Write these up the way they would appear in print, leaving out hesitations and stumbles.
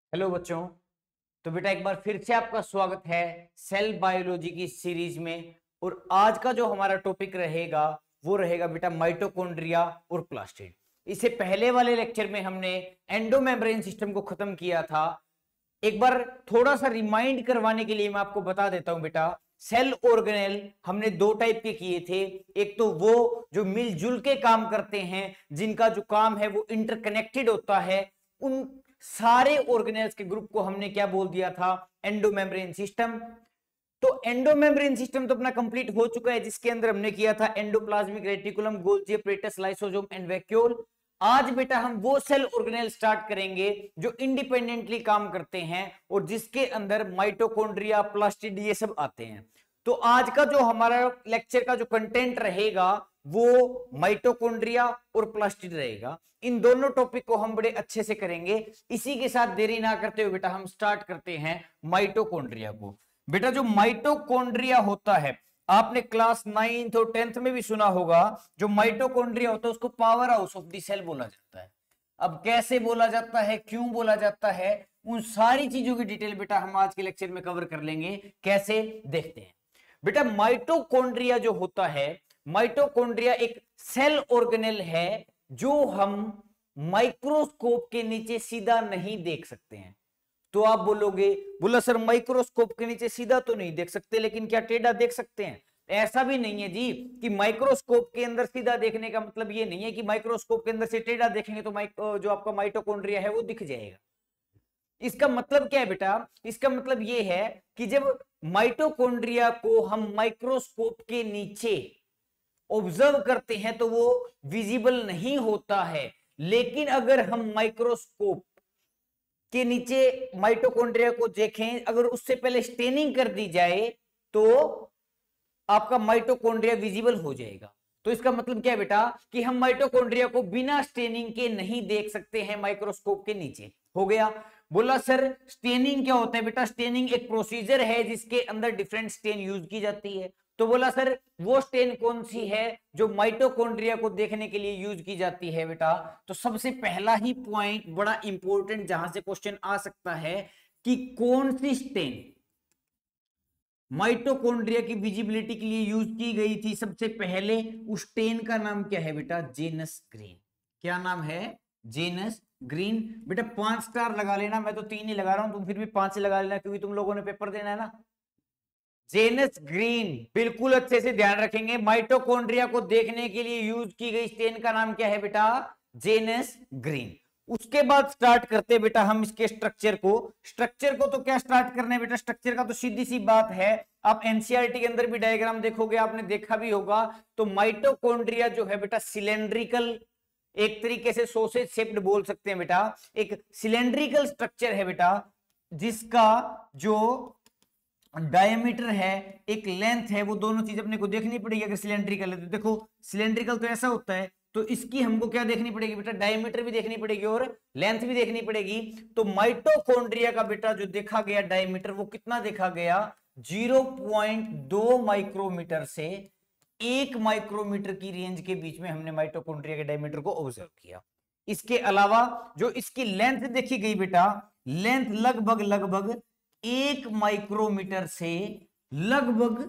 Hello बच्चों। तो बेटा एक बार फिर से आपका स्वागत है सेल बायोलॉजी की सीरीज में। और आज का जो हमारा टॉपिक रहेगा वो रहेगा बेटा माइटोकॉन्ड्रिया और प्लास्टिड। इससे पहले वाले लेक्चर में हमने एंडोमेम्ब्रेन सिस्टम को खत्म किया था। एक बार थोड़ा सा रिमाइंड करवाने के लिए मैं आपको बता देता हूं बेटा, सेल ऑर्गेनेल हमने दो टाइप के किए थे। एक तो वो जो मिलजुल के काम करते हैं, जिनका जो काम है वो इंटरकनेक्टेड होता है, उन सारे ऑर्गेनेल्स के ग्रुप को हमने क्या बोल दिया था, एंडोमेम्ब्रेन सिस्टम। तो एंडोमेम्ब्रेन सिस्टम तो अपना कंप्लीट हो चुका है, जिसके अंदर हमने किया था endoplasmic reticulum, Golgi apparatus, lysosome and vacuole. आज बेटा हम वो सेल ऑर्गेनेल स्टार्ट करेंगे जो इंडिपेंडेंटली काम करते हैं और जिसके अंदर माइटोकॉन्ड्रिया, प्लास्टिड ये सब आते हैं। तो आज का जो हमारा लेक्चर का जो कंटेंट रहेगा वो माइटोकॉन्ड्रिया और प्लास्टिड रहेगा। इन दोनों टॉपिक को हम बड़े अच्छे से करेंगे। इसी के साथ देरी ना करते हुए बेटा हम स्टार्ट करते हैं माइटोकॉन्ड्रिया को। बेटा जो माइटोकॉन्ड्रिया होता है, आपने क्लास 9th और 10th में भी सुना होगा, जो माइटोकॉन्ड्रिया होता है उसको power house of the cell बोला जाता है। अब कैसे बोला जाता है, क्यों बोला जाता है, उन सारी चीजों की डिटेल बेटा हम आज के लेक्चर में कवर कर लेंगे। कैसे, देखते हैं। बेटा माइटोकॉन्ड्रिया जो होता है, माइटोकॉन्ड्रिया एक सेल ऑर्गेनेल है जो हम माइक्रोस्कोप के नीचे सीधा नहीं देख सकते हैं। तो आप बोलोगे, बोला सर माइक्रोस्कोप के नीचे सीधा तो नहीं देख सकते, लेकिन क्या टेढ़ा देख सकते हैं? ऐसा भी नहीं है जी कि माइक्रोस्कोप के अंदर सीधा देखने का मतलब ये नहीं है कि माइक्रोस्कोप के अंदर से टेढ़ा देखेंगे तो जो आपका माइटोकॉन्ड्रिया है वो दिख जाएगा। इसका मतलब क्या है बेटा? इसका मतलब ये है कि जब माइटोकॉन्ड्रिया को हम माइक्रोस्कोप के नीचे ऑब्जर्व करते हैं तो वो विजिबल नहीं होता है। लेकिन अगर हम माइक्रोस्कोप के नीचे माइटोकॉन्ड्रिया को देखें, अगर उससे पहले स्टेनिंग कर दी जाए तो आपका माइटोकॉन्ड्रिया विजिबल हो जाएगा। तो इसका मतलब क्या है बेटा कि हम माइटोकॉन्ड्रिया को बिना स्टेनिंग के नहीं देख सकते हैं माइक्रोस्कोप के नीचे। हो गया। बोला सर स्टेनिंग क्या होता है? बेटा स्टेनिंग एक प्रोसीजर है जिसके अंदर डिफरेंट स्टेन यूज की जाती है। तो बोला सर वो स्टेन कौन सी है जो माइटोकॉन्ड्रिया को देखने के लिए यूज की जाती है बेटा? तो सबसे पहला ही पॉइंट बड़ा इंपॉर्टेंट जहां से क्वेश्चन आ सकता है कि कौन सी स्टेन माइटोकॉन्ड्रिया की विजिबिलिटी के लिए यूज की गई थी सबसे पहले, उस स्टेन का नाम क्या है बेटा? Janus green. क्या नाम है? Janus green. बेटा 5 स्टार लगा लेना, मैं तो 3 ही लगा रहा हूं, तुम फिर भी 5 लगा लेना क्योंकि तुम लोगों ने पेपर देना है ना। जेनस ग्रीन, बिल्कुल अच्छे से ध्यान रखेंगे। माइटोकॉन्ड्रिया को देखने के लिए यूज की गई स्टेन का नाम क्या है बेटा? Janus green. उसके बाद स्टार्ट करते हैं बेटा हम इसके स्ट्रक्चर को। स्ट्रक्चर को तो क्या स्टार्ट करना है बेटा? स्ट्रक्चर का तो सीधी सी बात है, आप एनसीईआरटी के अंदर भी डायग्राम देखोगे, आपने देखा भी होगा। तो माइटोकॉन्ड्रिया जो है बेटा सिलेंड्रिकल, एक तरीके से सॉसेज शेप्ड बोल सकते हैं बेटा, एक सिलेंड्रिकल स्ट्रक्चर है बेटा, जिसका जो डायमीटर है, एक लेंथ है, वो दोनों चीज अपने को देखनी पड़ेगी। अगर सिलेंड्रिकल है तो देखो सिलेंड्रिकल तो ऐसा होता है, तो इसकी हमको क्या देखनी पड़ेगी बेटा? डायमीटर भी देखनी पड़ेगी और लेंथ भी देखनी पड़ेगी। तो माइटोकॉन्ड्रिया का बेटा जो देखा गया डायमीटर, वो कितना देखा गया? 0.2 माइक्रोमीटर से 1 माइक्रोमीटर की रेंज के बीच में हमने माइटोकॉन्ड्रिया के डायमीटर को ऑब्जर्व किया। इसके अलावा जो इसकी लेंथ देखी गई बेटा, लेंथ लगभग 1 माइक्रोमीटर से लगभग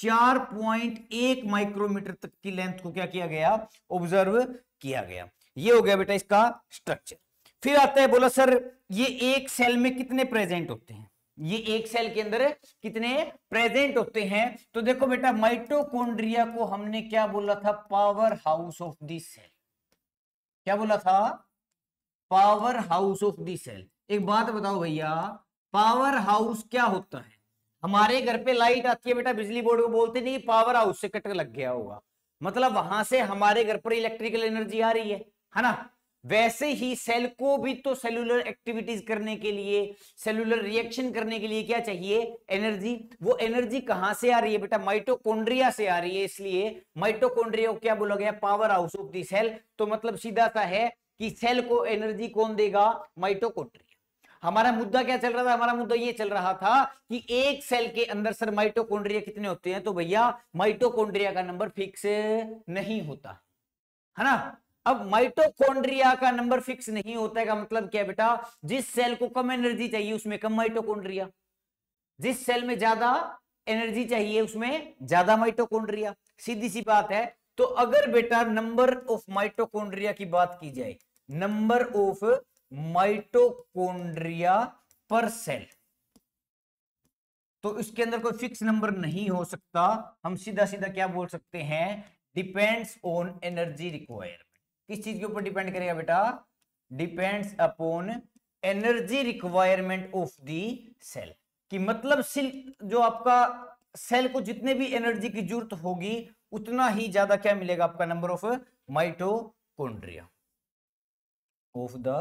4.1 माइक्रोमीटर तक की लेंथ को क्या किया गया? ऑब्जर्व किया गया। ये हो गया बेटा इसका स्ट्रक्चर। फिर आता है, बोला सर ये एक सेल में कितने प्रेजेंट होते हैं? ये एक सेल के अंदर कितने प्रेजेंट होते हैं? तो देखो बेटा माइटोकॉन्ड्रिया को हमने क्या बोला था? Power house of the cell. क्या बोला था? Power house of the cell. एक बात बताओ भैया, पावर हाउस क्या होता है? हमारे घर पे लाइट आती है बेटा, बिजली बोर्ड को बोलते नहीं पावर हाउस से कट लग गया होगा, मतलब वहां से हमारे घर पर इलेक्ट्रिकल एनर्जी आ रही है ना। वैसे ही सेल को भी तो सेलुलर एक्टिविटीज करने के लिए, सेलुलर रिएक्शन करने के लिए क्या चाहिए? एनर्जी। वो एनर्जी कहां से आ रही है बेटा? माइटोकॉन्ड्रिया से आ रही है। इसलिए माइटोकॉन्ड्रिया को क्या बोला गया? Power house of the cell. तो मतलब सीधा सा है कि सेल को एनर्जी कौन देगा? माइटोकॉन्ड्रिया। हमारा मुद्दा क्या चल रहा था? हमारा मुद्दा ये चल रहा था कि एक सेल के अंदर सर माइटोकॉन्ड्रिया कितने होते हैं? तो भैया माइटोकॉन्ड्रिया का नंबर फिक्स नहीं होता है ना। अब माइटोकॉन्ड्रिया का नंबर फिक्स नहीं होता है, का मतलब क्या है बेटा, जिस सेल को कम एनर्जी चाहिए उसमें कम माइटोकॉन्ड्रिया, जिस सेल में ज्यादा एनर्जी चाहिए उसमें ज्यादा माइटोकॉन्ड्रिया, सीधी सी बात है। तो अगर बेटा नंबर ऑफ माइटोकॉन्ड्रिया की बात की जाए, number of mitochondria per cell, तो इसके अंदर कोई फिक्स नंबर नहीं हो सकता, हम सीधा सीधा क्या बोल सकते हैं, डिपेंड्स ऑन एनर्जी रिक्वायरमेंट। किस चीज के ऊपर डिपेंड करेगा बेटा, depends upon energy requirement of the cell, कि मतलब जो आपका सेल को जितने भी एनर्जी की जरूरत होगी उतना ही ज्यादा क्या मिलेगा आपका, number of mitochondria of the,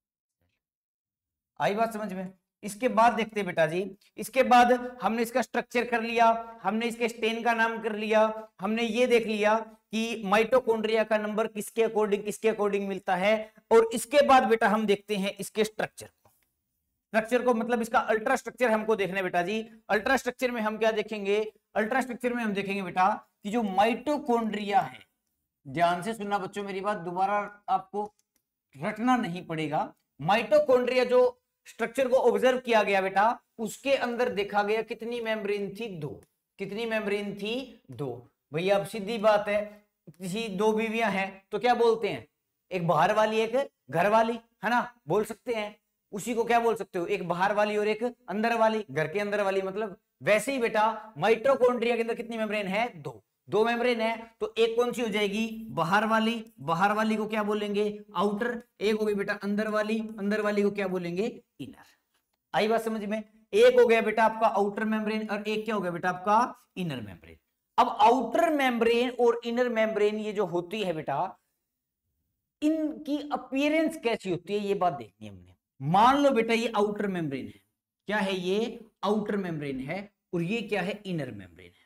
आई बात समझ में। इसके बाद देखते हैं बेटा जी, इसके बाद हमने इसका स्ट्रक्चर कर लिया, हमने इसके स्टेन का नाम कर लिया, हमने ये देख लिया कि माइटोकॉन्ड्रिया का नंबर किसके अकॉर्डिंग मिलता है। और इसके बाद बेटा हम देखते हैं इसके स्ट्रक्चर को मतलब इसका अल्ट्रा स्ट्रक्चर हमको देखना है बेटा जी। अल्ट्रा स्ट्रक्चर में हम क्या देखेंगे, अल्ट्रा स्ट्रक्चर में हम देखेंगे बेटा कि जो माइटोकॉन्ड्रिया है, ध्यान से सुनना बच्चों मेरी बात, दोबारा आपको रटना नहीं पड़ेगा। माइटोकॉन्ड्रिया जो स्ट्रक्चर को ऑब्जर्व किया गया बेटा, उसके अंदर देखा गया कितनी मेम्ब्रेन थी, 2। कितनी मेम्ब्रेन थी, 2। भैया अब सीधी बात है, किसी 2 बीवियां हैं तो क्या बोलते हैं, एक बाहर वाली एक घर वाली, है ना, बोल सकते हैं। उसी को क्या बोल सकते हो, एक बाहर वाली और एक अंदर वाली, घर के अंदर वाली। मतलब वैसे ही बेटा माइटोकॉन्ड्रिया के अंदर कितनी मेम्ब्रेन है, 2 मेम्ब्रेन है। तो एक कौन सी हो जाएगी, बाहर वाली को क्या बोलेंगे, आउटर। एक हो गई बेटा अंदर वाली को क्या बोलेंगे, इनर। आई बात समझ में। एक हो गया बेटा आपका आउटर मेम्ब्रेन और एक क्या हो गया बेटा आपका इनर मेम्ब्रेन। अब आउटर मेम्ब्रेन और इनर मेम्ब्रेन ये जो होती है बेटा, इनकी अपीयरेंस कैसी होती है ये बात देखनी है हमने। मान लो बेटा ये आउटर मेम्ब्रेन है, क्या है ये, आउटर मेम्ब्रेन है, और ये क्या है, इनर मेम्ब्रेन है।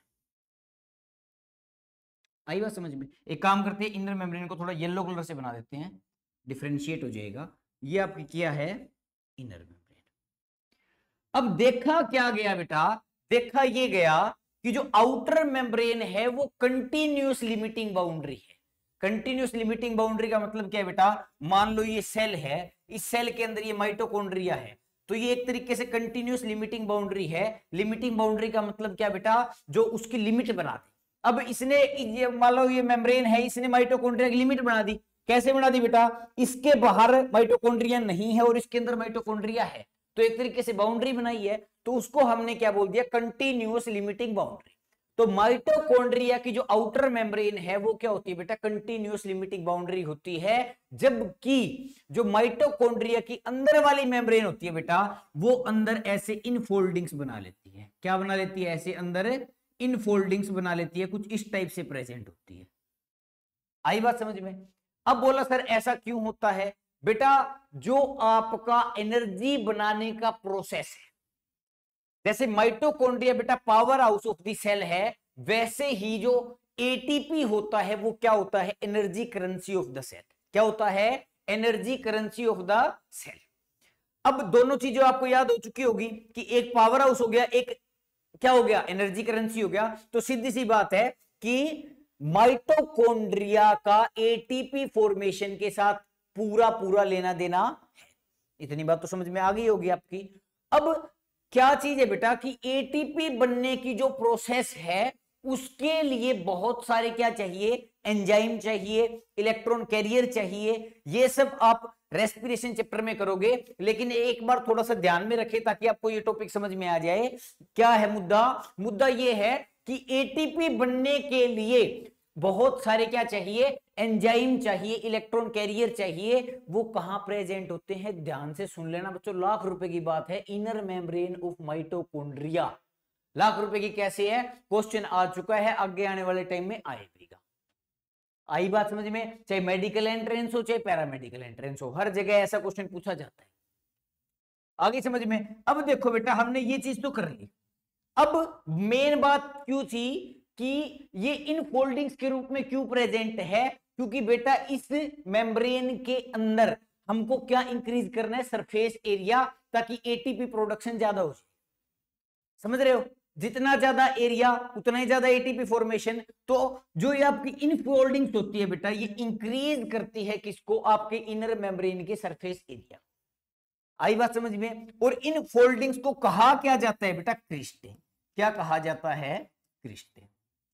आई बात समझ में। एक काम करते हैं, इनर मेम्ब्रेन को थोड़ा येलो कलर से बना देते हैं, डिफरेंशिएट हो जाएगा। ये आपकी क्या है, इनर मेम्ब्रेन। अब देखा क्या गया बेटा, देखा ये गया कि जो आउटर मेम्ब्रेन है वो कंटिन्यूअस लिमिटिंग बाउंड्री है। कंटिन्यूअस लिमिटिंग बाउंड्री का मतलब क्या है बेटा, मान लो ये सेल है, इस सेल के अंदर ये माइटोकॉन्ड्रिया है, तो ये एक तरीके से कंटिन्यूअस लिमिटिंग बाउंड्री है। लिमिटिंग बाउंड्री का मतलब क्या बेटा, जो उसकी लिमिट बना दे। अब इसने मान लो ये मेम्ब्रेन है, इसने माइटोकॉन्ड्रिया की लिमिट बना दी। कैसे बना दी बेटा, इसके बाहर माइटोकॉन्ड्रिया नहीं है और इसके अंदर माइटोकॉन्ड्रिया है, तो एक तरीके से बाउंड्री बनाई है, तो उसको हमने क्या बोल दिया, कंटिन्यूअस लिमिटिंग बाउंड्री। तो माइटोकॉन्ड्रिया की जो आउटर मेम्ब्रेन है वो क्या होती है बेटा, कंटिन्यूअस लिमिटिंग बाउंड्री होती है। जबकि जो माइटोकॉन्ड्रिया की अंदर वाली मेम्ब्रेन होती है बेटा, वो अंदर ऐसे इनफोल्डिंग्स बना लेती है। क्या बना लेती है, ऐसे अंदर इनफोल्डिंग्स बना लेती है, कुछ इस टाइप से प्रेजेंट होती है। आई बात समझ में। अब बोला सर ऐसा क्यों होता है बेटा, जो आपका एनर्जी बनाने का प्रोसेस है, जैसे माइटोकॉन्ड्रिया बेटा power house of the cell है, वैसे ही जो एटीपी होता है वो क्या होता है, energy currency of the cell. क्या होता है, energy currency of the cell. अब दोनों चीजें आपको याद हो चुकी होगी कि एक पावर हाउस हो गया, एक क्या हो गया, एनर्जी करेंसी हो गया। तो सीधी सी बात है कि माइटोकॉन्ड्रिया का एटीपी फॉर्मेशन के साथ पूरा लेना देना है। इतनी बात तो समझ में आ गई होगी आपकी। अब क्या चीज है बेटा कि एटीपी बनने की जो प्रोसेस है उसके लिए बहुत सारे क्या चाहिए, एंजाइम चाहिए, इलेक्ट्रॉन कैरियर चाहिए। ये सब आप रेस्पिरेशन चैप्टर में करोगे, लेकिन एक बार थोड़ा सा ध्यान में रखें ताकि आपको ये टॉपिक समझ में आ जाए। क्या है मुद्दा ये है कि एटीपी बनने के लिए बहुत सारे क्या चाहिए, एंजाइम चाहिए, इलेक्ट्रॉन कैरियर चाहिए। वो कहां प्रेजेंट होते हैं, ध्यान से सुन लेना बच्चों, लाख रुपए की बात है। Inner membrane of mitochondria, lakh रुपए की कैसे है, क्वेश्चन आ चुका है, आगे आने वाले टाइम में आएगा। आई बात समझ में। चाहे मेडिकल एंट्रेंस हो चाहे पैरामेडिकल एंट्रेंस हो, हर जगह ऐसा क्वेश्चन पूछा जाता है। आगे समझ में। अब देखो बेटा हमने ये चीज तो कर ली। अब मेन बात क्यों थी कि ये इन फोल्डिंग्स के रूप में क्यों प्रेजेंट है, क्योंकि बेटा इस मेम्ब्रेन के अंदर हमको क्या इंक्रीज करना है, सरफेस एरिया, ताकि एटीपी प्रोडक्शन ज्यादा हो जाए। समझ रहे हो, जितना ज्यादा एरिया उतना ही ज्यादा एटीपी फॉर्मेशन। तो जो ये आपकी इनफोल्डिंग्स होती है बेटा, ये इंक्रीज करती है किसको, आपके इनर मेम्ब्रेन के सरफेस एरिया। आई बात समझ में। और इन फोल्डिंग्स को कहा क्या जाता है बेटा, क्रिस्टे। क्या कहा जाता है, क्रिस्टे।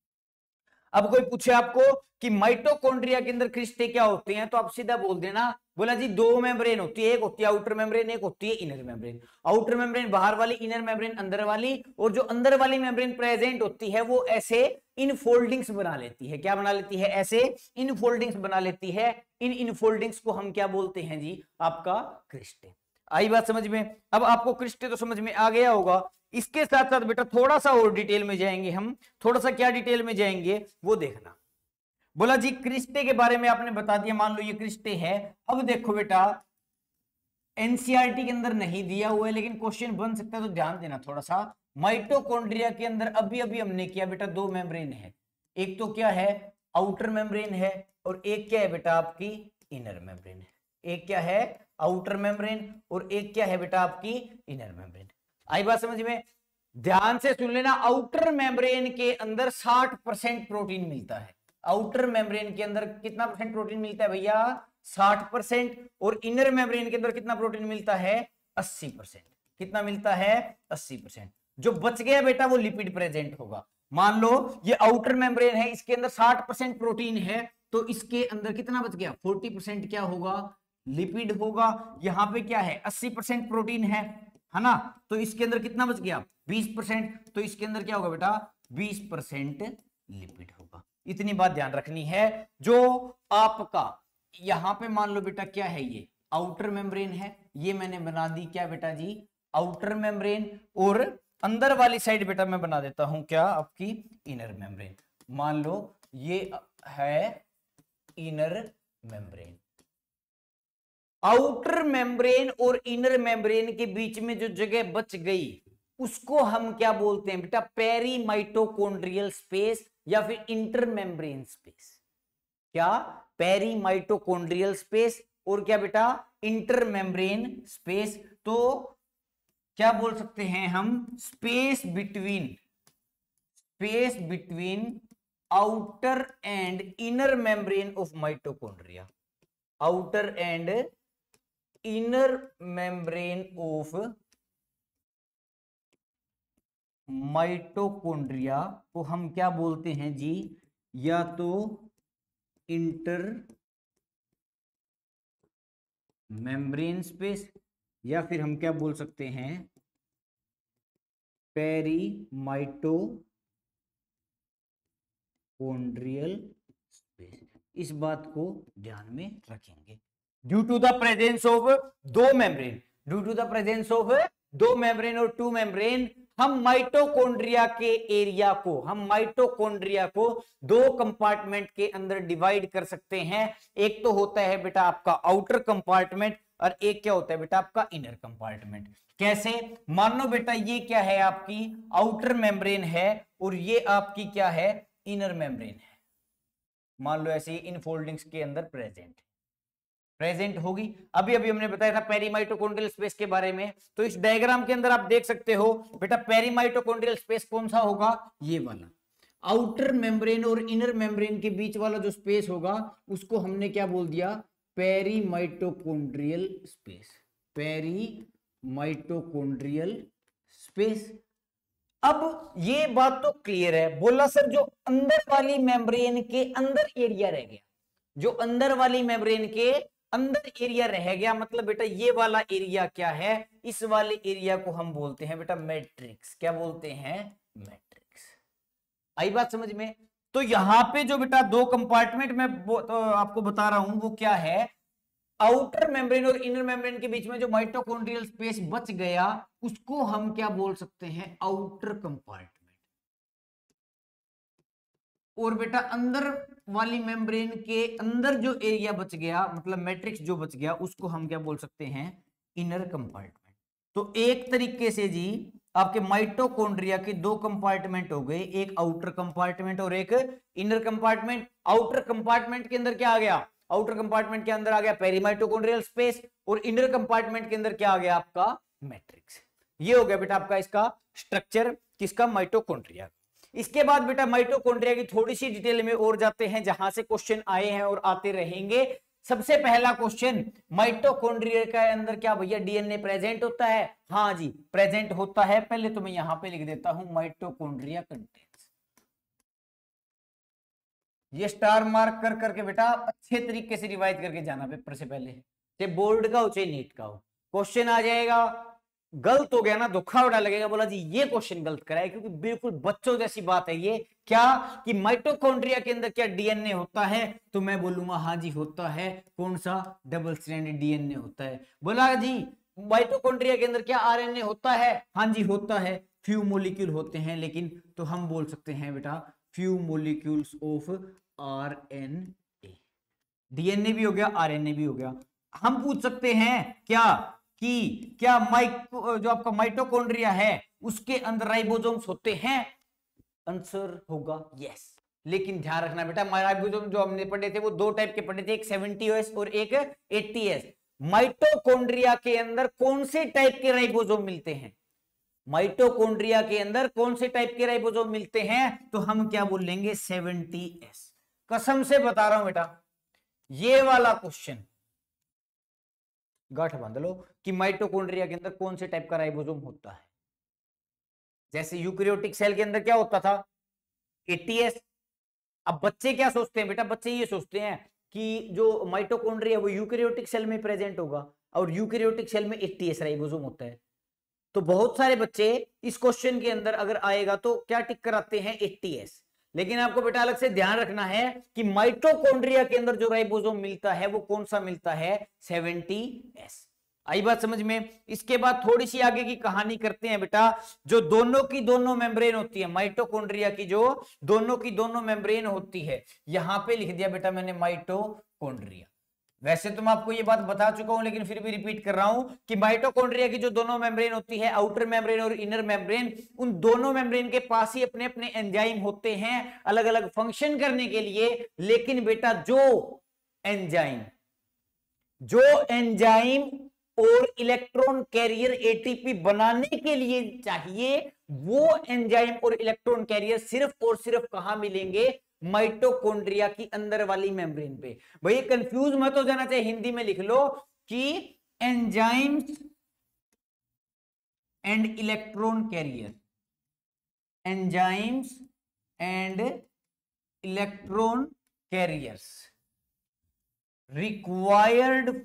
अब कोई पूछे आपको कि माइटोकॉन्ड्रिया के अंदर क्रिस्टे क्या होते हैं, तो आप सीधा बोल देना, बोला जी दो मेम्ब्रेन होती है, एक होती है आउटर मेम्ब्रेन, एक होती है इनर मेम्ब्रेन। आउटर मेम्ब्रेन बाहर वाली, इनर मेम्ब्रेन अंदर वाली। और जो अंदर वाली मेम्ब्रेन प्रेजेंट होती है वो ऐसे इन फोल्डिंग्स बना लेती है। क्या बना लेती है, ऐसे इन फोल्डिंग्स बना लेती है। इन फोल्डिंग्स को हम क्या बोलते हैं जी, आपका क्रिस्टे। आई बात समझ में। अब आपको क्रिस्टे तो समझ में आ गया होगा। इसके साथ साथ बेटा थोड़ा सा और डिटेल में जाएंगे हम। थोड़ा सा क्या डिटेल में जाएंगे वो देखना। बोला जी क्रिस्टे के बारे में आपने बता दिया, मान लो ये क्रिस्टे है। अब देखो बेटा एनसीईआरटी के अंदर नहीं दिया हुआ है, लेकिन क्वेश्चन बन सकता है, तो ध्यान देना थोड़ा सा। माइटोकॉन्ड्रिया के अंदर अभी अभी हमने किया बेटा, दो मेम्ब्रेन है। एक तो क्या है, आउटर मेम्ब्रेन है, और एक क्या है बेटा, आपकी इनर मेम्ब्रेन है। एक क्या है, आउटर मेम्ब्रेन, और एक क्या है बेटा, आपकी इनर मेम्ब्रेन। आई बात समझ में। ध्यान से सुन लेना, आउटर मेम्ब्रेन के अंदर 60% प्रोटीन मिलता है। आउटर मेम्ब्रेन के अंदर कितना परसेंट प्रोटीन मिलता है भैया, 60%। और इनर मेम्ब्रेन के अंदर कितना प्रोटीन मिलता है, 80%। कितना मिलता है, 80%। जो बच गया बेटा वो लिपिड प्रेजेंट होगा। मान लो ये आउटर मेम्ब्रेन है, इसके अंदर 60% प्रोटीन है, तो इसके अंदर कितना बच गया, 40% क्या होगा, लिपिड होगा। यहां पे क्या है, 80% प्रोटीन है ना, तो इसके अंदर कितना बच गया, 20%। तो इसके अंदर क्या होगा बेटा, 20% लिपिड होगा। इतनी बात ध्यान रखनी है। जो आपका यहां पे मान लो बेटा क्या है, ये आउटर मेम्ब्रेन है, ये मैंने बना दी क्या बेटा जी, आउटर मेम्ब्रेन। और अंदर वाली साइड बेटा मैं बना देता हूं क्या, आपकी इनर मेम्ब्रेन। मान लो ये है इनर मेम्ब्रेन। आउटर मेम्ब्रेन और इनर मेम्ब्रेन के बीच में जो जगह बच गई उसको हम क्या बोलते हैं बेटा, पेरीमाइटोकॉन्ड्रियल स्पेस या फिर इंटरमेम्ब्रेन स्पेस। क्या, पेरीमाइटोकॉन्ड्रियल स्पेस और क्या बेटा, इंटरमेम्ब्रेन स्पेस। तो क्या बोल सकते हैं हम, space between outer and inner membrane of mitochondria. Outer and inner membrane of mitochondria को हम क्या बोलते हैं जी, या तो इंटर मेम्ब्रेन स्पेस, या फिर हम क्या बोल सकते हैं, पेरीमाइटोकॉन्ड्रियल स्पेस। इस बात को ध्यान में रखेंगे। Due to the presence of दो membrane, due to the presence of दो मेम्ब्रेन और टू मेम्ब्रेन, हम माइटोकॉन्ड्रिया के एरिया को, हम माइटोकॉन्ड्रिया को दो कंपार्टमेंट के अंदर डिवाइड कर सकते हैं। एक तो होता है बेटा आपका आउटर कंपार्टमेंट, और एक क्या होता है बेटा आपका इनर कंपार्टमेंट। कैसे, मान लो बेटा ये क्या है, आपकी आउटर मेम्ब्रेन है, और ये आपकी क्या है, इनर मेम्ब्रेन है। मान लो ऐसे इन फोल्डिंग्स के अंदर प्रेजेंट होगी। अभी अभी हमने बताया था पेरीमाइटोकॉन्ड्रियल स्पेस के बारे में। तो इस डायग्राम के अंदर आप देख सकते हो बेटा, पेरीमाइटोकॉन्ड्रियल स्पेस कौन सा होगा, ये वाला। आउटर मेम्ब्रेन और इनर मेम्ब्रेन के बीच वाला जो स्पेस होगा उसको हमने क्या बोल दिया, पेरीमाइटोकॉन्ड्रियल स्पेस। पेरीमाइटोकॉन्ड्रियल स्पेस। अब ये बात तो क्लियर है। बोला सर जो अंदर वाली मेम्ब्रेन के अंदर एरिया रह गया, जो अंदर वाली मेम्ब्रेन के अंदर एरिया रह गया, मतलब बेटा ये वाला एरिया क्या है, इस वाले एरिया को हम बोलते हैं बेटा मैट्रिक्स। क्या बोलते हैं, मैट्रिक्स। आई बात समझ में। तो यहां पे जो बेटा दो कंपार्टमेंट में तो आपको बता रहा हूं वो क्या है, आउटर मेम्ब्रेन और इनर मेम्ब्रेन के बीच में जो माइटोकॉन्ड्रियल स्पेस बच गया उसको हम क्या बोल सकते हैं, आउटर कंपार्टमेंट। और बेटा अंदर वाली मेम्ब्रेन के अंदर जो एरिया बच गया, मतलब मैट्रिक्स जो बच गया, उसको हम क्या बोल सकते हैं, इनर कंपार्टमेंट। तो एक तरीके से जी आपके माइटोकॉन्ड्रिया के दो कंपार्टमेंट हो गए, एक आउटर कंपार्टमेंट और एक इनर कंपार्टमेंट। आउटर कंपार्टमेंट के अंदर क्या आ गया, आउटर कंपार्टमेंट के अंदर आ गया पेरीमाइटोकॉन्ड्रियल स्पेस, और इनर कंपार्टमेंट के अंदर क्या आ गया आपका मैट्रिक्स। ये हो गया बेटा आपका इसका स्ट्रक्चर किसका, माइटोकॉन्ड्रिया। इसके बाद बेटा माइटोकॉन्ड्रिया की थोड़ी सी डिटेल में और जाते हैं, जहां से क्वेश्चन आए हैं और आते रहेंगे। सबसे पहला क्वेश्चन, माइटोकॉन्ड्रिया के अंदर क्या भैया डीएनए प्रेजेंट होता है? हाँ जी प्रेजेंट होता है। पहले तो मैं यहां पे लिख देता हूं माइटोकॉन्ड्रिया कंटेंट्स, ये स्टार मार्क कर करके बेटा अच्छे तरीके से रिवाइज करके जाना पेपर से पहले, चाहे बोर्ड का हो चाहे नीट का हो। क्वेश्चन आ जाएगा, गलत हो गया ना धोखा उड़ा लगेगा, बोला जी ये क्वेश्चन गलत करा है, क्योंकि बिल्कुल बच्चों जैसी बात है ये। क्या कि माइटोकॉन्ड्रिया के अंदर क्या डीएनए होता है? तो मैं बोलूंगा हाँ जी होता है। कौन सा? डबल स्ट्रैंडेड डीएनए होता है। बोला जी माइटोकॉन्ड्रिया के अंदर क्या आरएनए होता है? हाँ जी होता है, फ्यू मोलिक्यूल होते हैं, लेकिन तो हम बोल सकते हैं बेटा few molecules of RNA. DNA भी हो गया, आरएनए भी हो गया। हम पूछ सकते हैं क्या कि क्या जो आपका माइटोकॉन्ड्रिया है उसके अंदर राइबोसोम्स होते हैं? आंसर होगा यस। लेकिन ध्यान रखना बेटा राइबोसोम जो हमने पढ़े थे वो दो टाइप के पढ़े थे, एक 70S और एक 80S। माइटोकॉन्ड्रिया के अंदर कौन से टाइप के राइबोसोम मिलते हैं? माइटोकॉन्ड्रिया के अंदर कौन से टाइप के राइबोसोम मिलते हैं? तो हम क्या बोलेंगे 70S। कसम से बता रहा हूं बेटा ये वाला क्वेश्चन गांठ बांध लो कि माइटोकॉन्ड्रिया के अंदर कौन से टाइप का राइबोसोम होता है। जैसे यूकैरियोटिक सेल के अंदर क्या होता था? 80S। अब बच्चे क्या सोचते हैं बेटा, बच्चे ये सोचते हैं कि जो माइटोकॉन्ड्रिया वो यूकैरियोटिक सेल में प्रेजेंट होगा और यूकैरियोटिक सेल में 80S राइबोसोम होता है। तो बहुत सारे बच्चे इस क्वेश्चन के अंदर अगर आएगा तो क्या टिक कराते हैं 80S। लेकिन आपको बेटा अलग से ध्यान रखना है कि माइटोकॉन्ड्रिया के अंदर जो राइबोसोम मिलता है वो कौन सा मिलता है? 70S। आई बात समझ में? इसके बाद थोड़ी सी आगे की कहानी करते हैं बेटा। जो दोनों की दोनों मेम्ब्रेन होती है माइटोकॉन्ड्रिया की, जो दोनों की दोनों मेम्ब्रेन होती है, यहां पे लिख दिया बेटा मैंने माइटोकॉन्ड्रिया। वैसे तो मैं आपको ये बात बता चुका हूं लेकिन फिर भी रिपीट कर रहा हूं कि माइटोकॉन्ड्रिया की जो दोनों मेम्ब्रेन होती है, आउटर मेम्ब्रेन और इनर मेम्ब्रेन, उन दोनों मेम्ब्रेन के पास ही अपने अपने एंजाइम होते हैं अलग अलग फंक्शन करने के लिए। लेकिन बेटा जो एंजाइम और इलेक्ट्रॉन कैरियर एटीपी बनाने के लिए चाहिए, वो एंजाइम और इलेक्ट्रॉन कैरियर सिर्फ और सिर्फ कहां मिलेंगे? माइटोकॉन्ड्रिया की अंदर वाली मेम्ब्रेन पे। भाई कंफ्यूज मत हो जाना, चाहिए हिंदी में लिख लो कि enzymes and electron carrier, enzymes and electron carriers required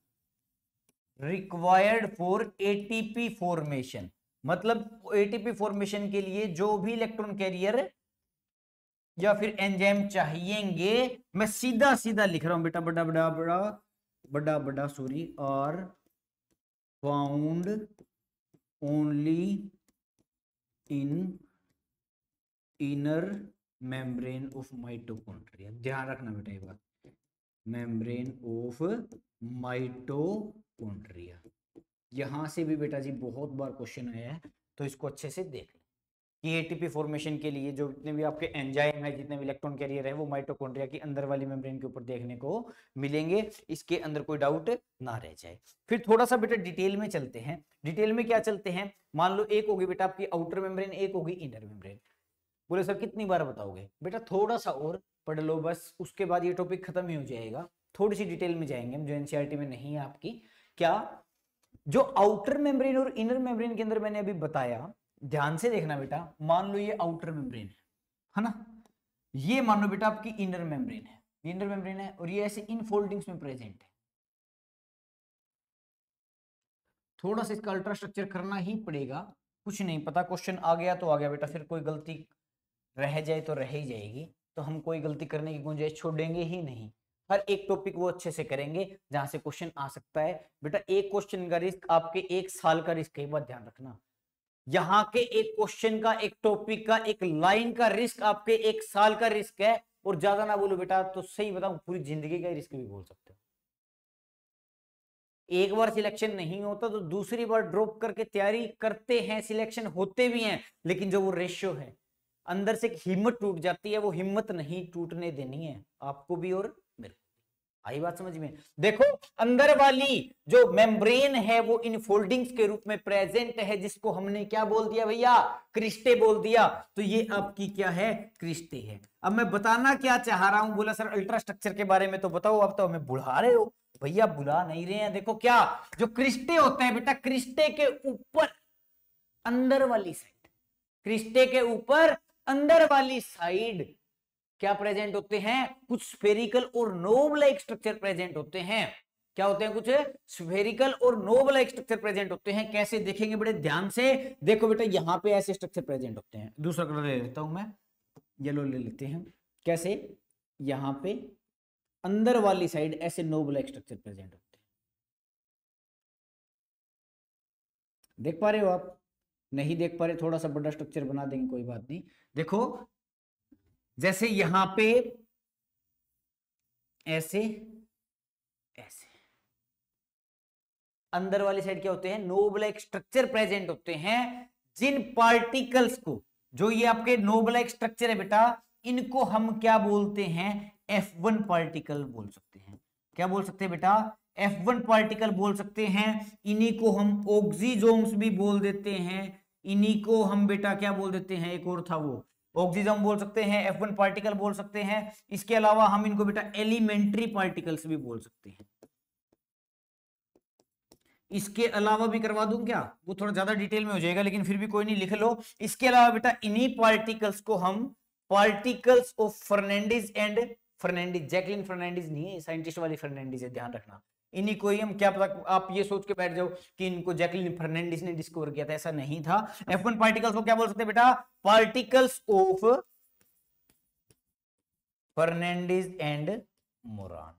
for ATP formation. मतलब एटीपी फॉर्मेशन के लिए जो भी इलेक्ट्रॉन कैरियर या फिर एंजाइम चाहिएंगे, मैं सीधा सीधा लिख रहा हूं बेटा, बड़ा sorry, are found only in inner membrane of mitochondria. ध्यान रखना बेटा ये बात, मेम्ब्रेन ऑफ माइटोकॉन्ड्रिया। यहां से भी बेटा जी बहुत बार क्वेश्चन आया है, तो इसको अच्छे से देख लें कि एटीपी फॉर्मेशन के लिए जो जितने भी आपके एंजाइम है, जितने भी इलेक्ट्रॉन कैरियर है, वो माइटोकॉन्ड्रिया की अंदर वाली मेम्ब्रेन के ऊपर देखने को मिलेंगे। इसके अंदर कोई डाउट ना रह जाए। फिर थोड़ा सा बेटा डिटेल में चलते हैं। डिटेल में क्या चलते हैं? मान लो एक होगी बेटा आपकी आउटर मेम्ब्रेन, एक होगी इनर मेम्ब्रेन। बोले सर कितनी बार बताओगे? बेटा थोड़ा सा और पढ़ लो बस, उसके बाद ये टॉपिक खत्म ही हो जाएगा। थोड़ी सी डिटेल में जाएंगे हम जो एनसीईआरटी में नहीं है आपकी। क्या जो आउटर मेम्ब्रेन और इनर मेम्ब्रेन के अंदर मैंने अभी बताया, ध्यान से देखना बेटा। मान लो ये आउटर मेम्ब्रेन है ना, ये मान लो बेटा आपकी इनर मेम्ब्रेन है, इनर मेम्ब्रेन है, और ये ऐसे इन फोल्डिंग्स में प्रेजेंट है। थोड़ा सा इसका अल्ट्रा स्ट्रक्चर करना ही पड़ेगा, कुछ नहीं पता, क्वेश्चन आ गया तो आ गया बेटा, फिर कोई गलती रह जाए तो रह ही जाएगी, तो हम कोई गलती करने की गुंजाइश छोड़ेंगे ही नहीं। हर एक टॉपिक वो अच्छे से करेंगे जहां से क्वेश्चन आ सकता है। बेटा एक क्वेश्चन का रिस्क आपके 1 साल का रिस्क है, बात ध्यान रखना। यहाँ के एक क्वेश्चन का, एक टॉपिक का, एक लाइन का रिस्क आपके 1 साल का रिस्क है। और ज्यादा ना बोलो बेटा तो सही बताऊं पूरी जिंदगी का रिस्क भी बोल सकते हो। एक बार सिलेक्शन नहीं होता तो दूसरी बार ड्रॉप करके तैयारी करते हैं, सिलेक्शन होते भी हैं, लेकिन जो वो रेशियो है अंदर से हिम्मत टूट जाती है, वो हिम्मत नहीं टूटने देनी है आपको भी और मेरे को। आई बात समझ में? देखो अंदर वाली जो मेम्ब्रेन है वो इनफोल्डिंग्स के रूप में प्रेजेंट है, जिसको हमने क्या बोल दिया भैया, क्रिस्टे बोल दिया। तो ये आपकी क्या है, क्रिस्टे है। अब मैं बताना क्या चाह रहा हूं, बोला सर अल्ट्रा स्ट्रक्चर के बारे में तो बताओ। अब तो हमें बुला रहे हो भैया, बुला नहीं रहे हैं। देखो क्या जो क्रिस्टे होते हैं बेटा, क्रिस्टे के ऊपर अंदर वाली साइड, क्रिस्टे के ऊपर अंदर वाली साइड क्या प्रेजेंट होते हैं, कुछ स्फेरिकल और नोब लाइक स्ट्रक्चर प्रेजेंट होते हैं। क्या होते हैं, कुछ स्फेरिकल और नोब लाइक स्ट्रक्चर प्रेजेंट होते हैं। कैसे देखेंगे बड़े ध्यान से, देखो बेटा यहां पे ऐसे स्ट्रक्चर प्रेजेंट होते हैं। दूसरा कलर ले लेता हूं मैं, येलो ले लेते हैं। कैसे, यहां पे अंदर वाली साइड ऐसे नोब लाइक स्ट्रक्चर प्रेजेंट होते हैं। देख पा रहे हो आप? नहीं देख पा रहे, थोड़ा सा बड़ा स्ट्रक्चर बना देंगे, कोई बात नहीं। देखो जैसे यहां पे ऐसे ऐसे अंदर वाली साइड क्या होते हैं, नोब लाइक स्ट्रक्चर प्रेजेंट होते हैं। जिन पार्टिकल्स को, जो ये आपके नोब लाइक स्ट्रक्चर है बेटा, इनको हम क्या बोलते हैं, F1 पार्टिकल बोल सकते हैं। क्या बोल सकते हैं बेटा, F1 पार्टिकल बोल सकते हैं। इन्हीं को हम ऑक्सीजोम्स भी बोल देते हैं। इन्हीं को हम बेटा क्या बोल देते हैं, एक और था वो ऑक्सीजोम बोल सकते हैं, F1 पार्टिकल बोल सकते हैं। इसके अलावा हम इनको बेटा एलिमेंट्री पार्टिकल्स भी बोल सकते हैं। इसके अलावा भी करवा दूं क्या, वो थोड़ा ज्यादा डिटेल में हो जाएगा, लेकिन फिर भी कोई नहीं, लिख लो। इसके अलावा बेटा इन्हीं पार्टिकल्स को हम particles of Fernandez and Fernandez, Jacqueline Fernandez नहीं है, साइंटिस्ट वाली फर्नांडिस है, ध्यान रखना। इन्हीं को ही हम, क्या पता आप ये सोच के बैठ जाओ कि इनको जैकलिन फर्नांडिस ने डिस्कवर किया था, ऐसा नहीं था। F1 पार्टिकल्स को क्या बोल सकते हैं बेटा, particles of Fernandez and Moran.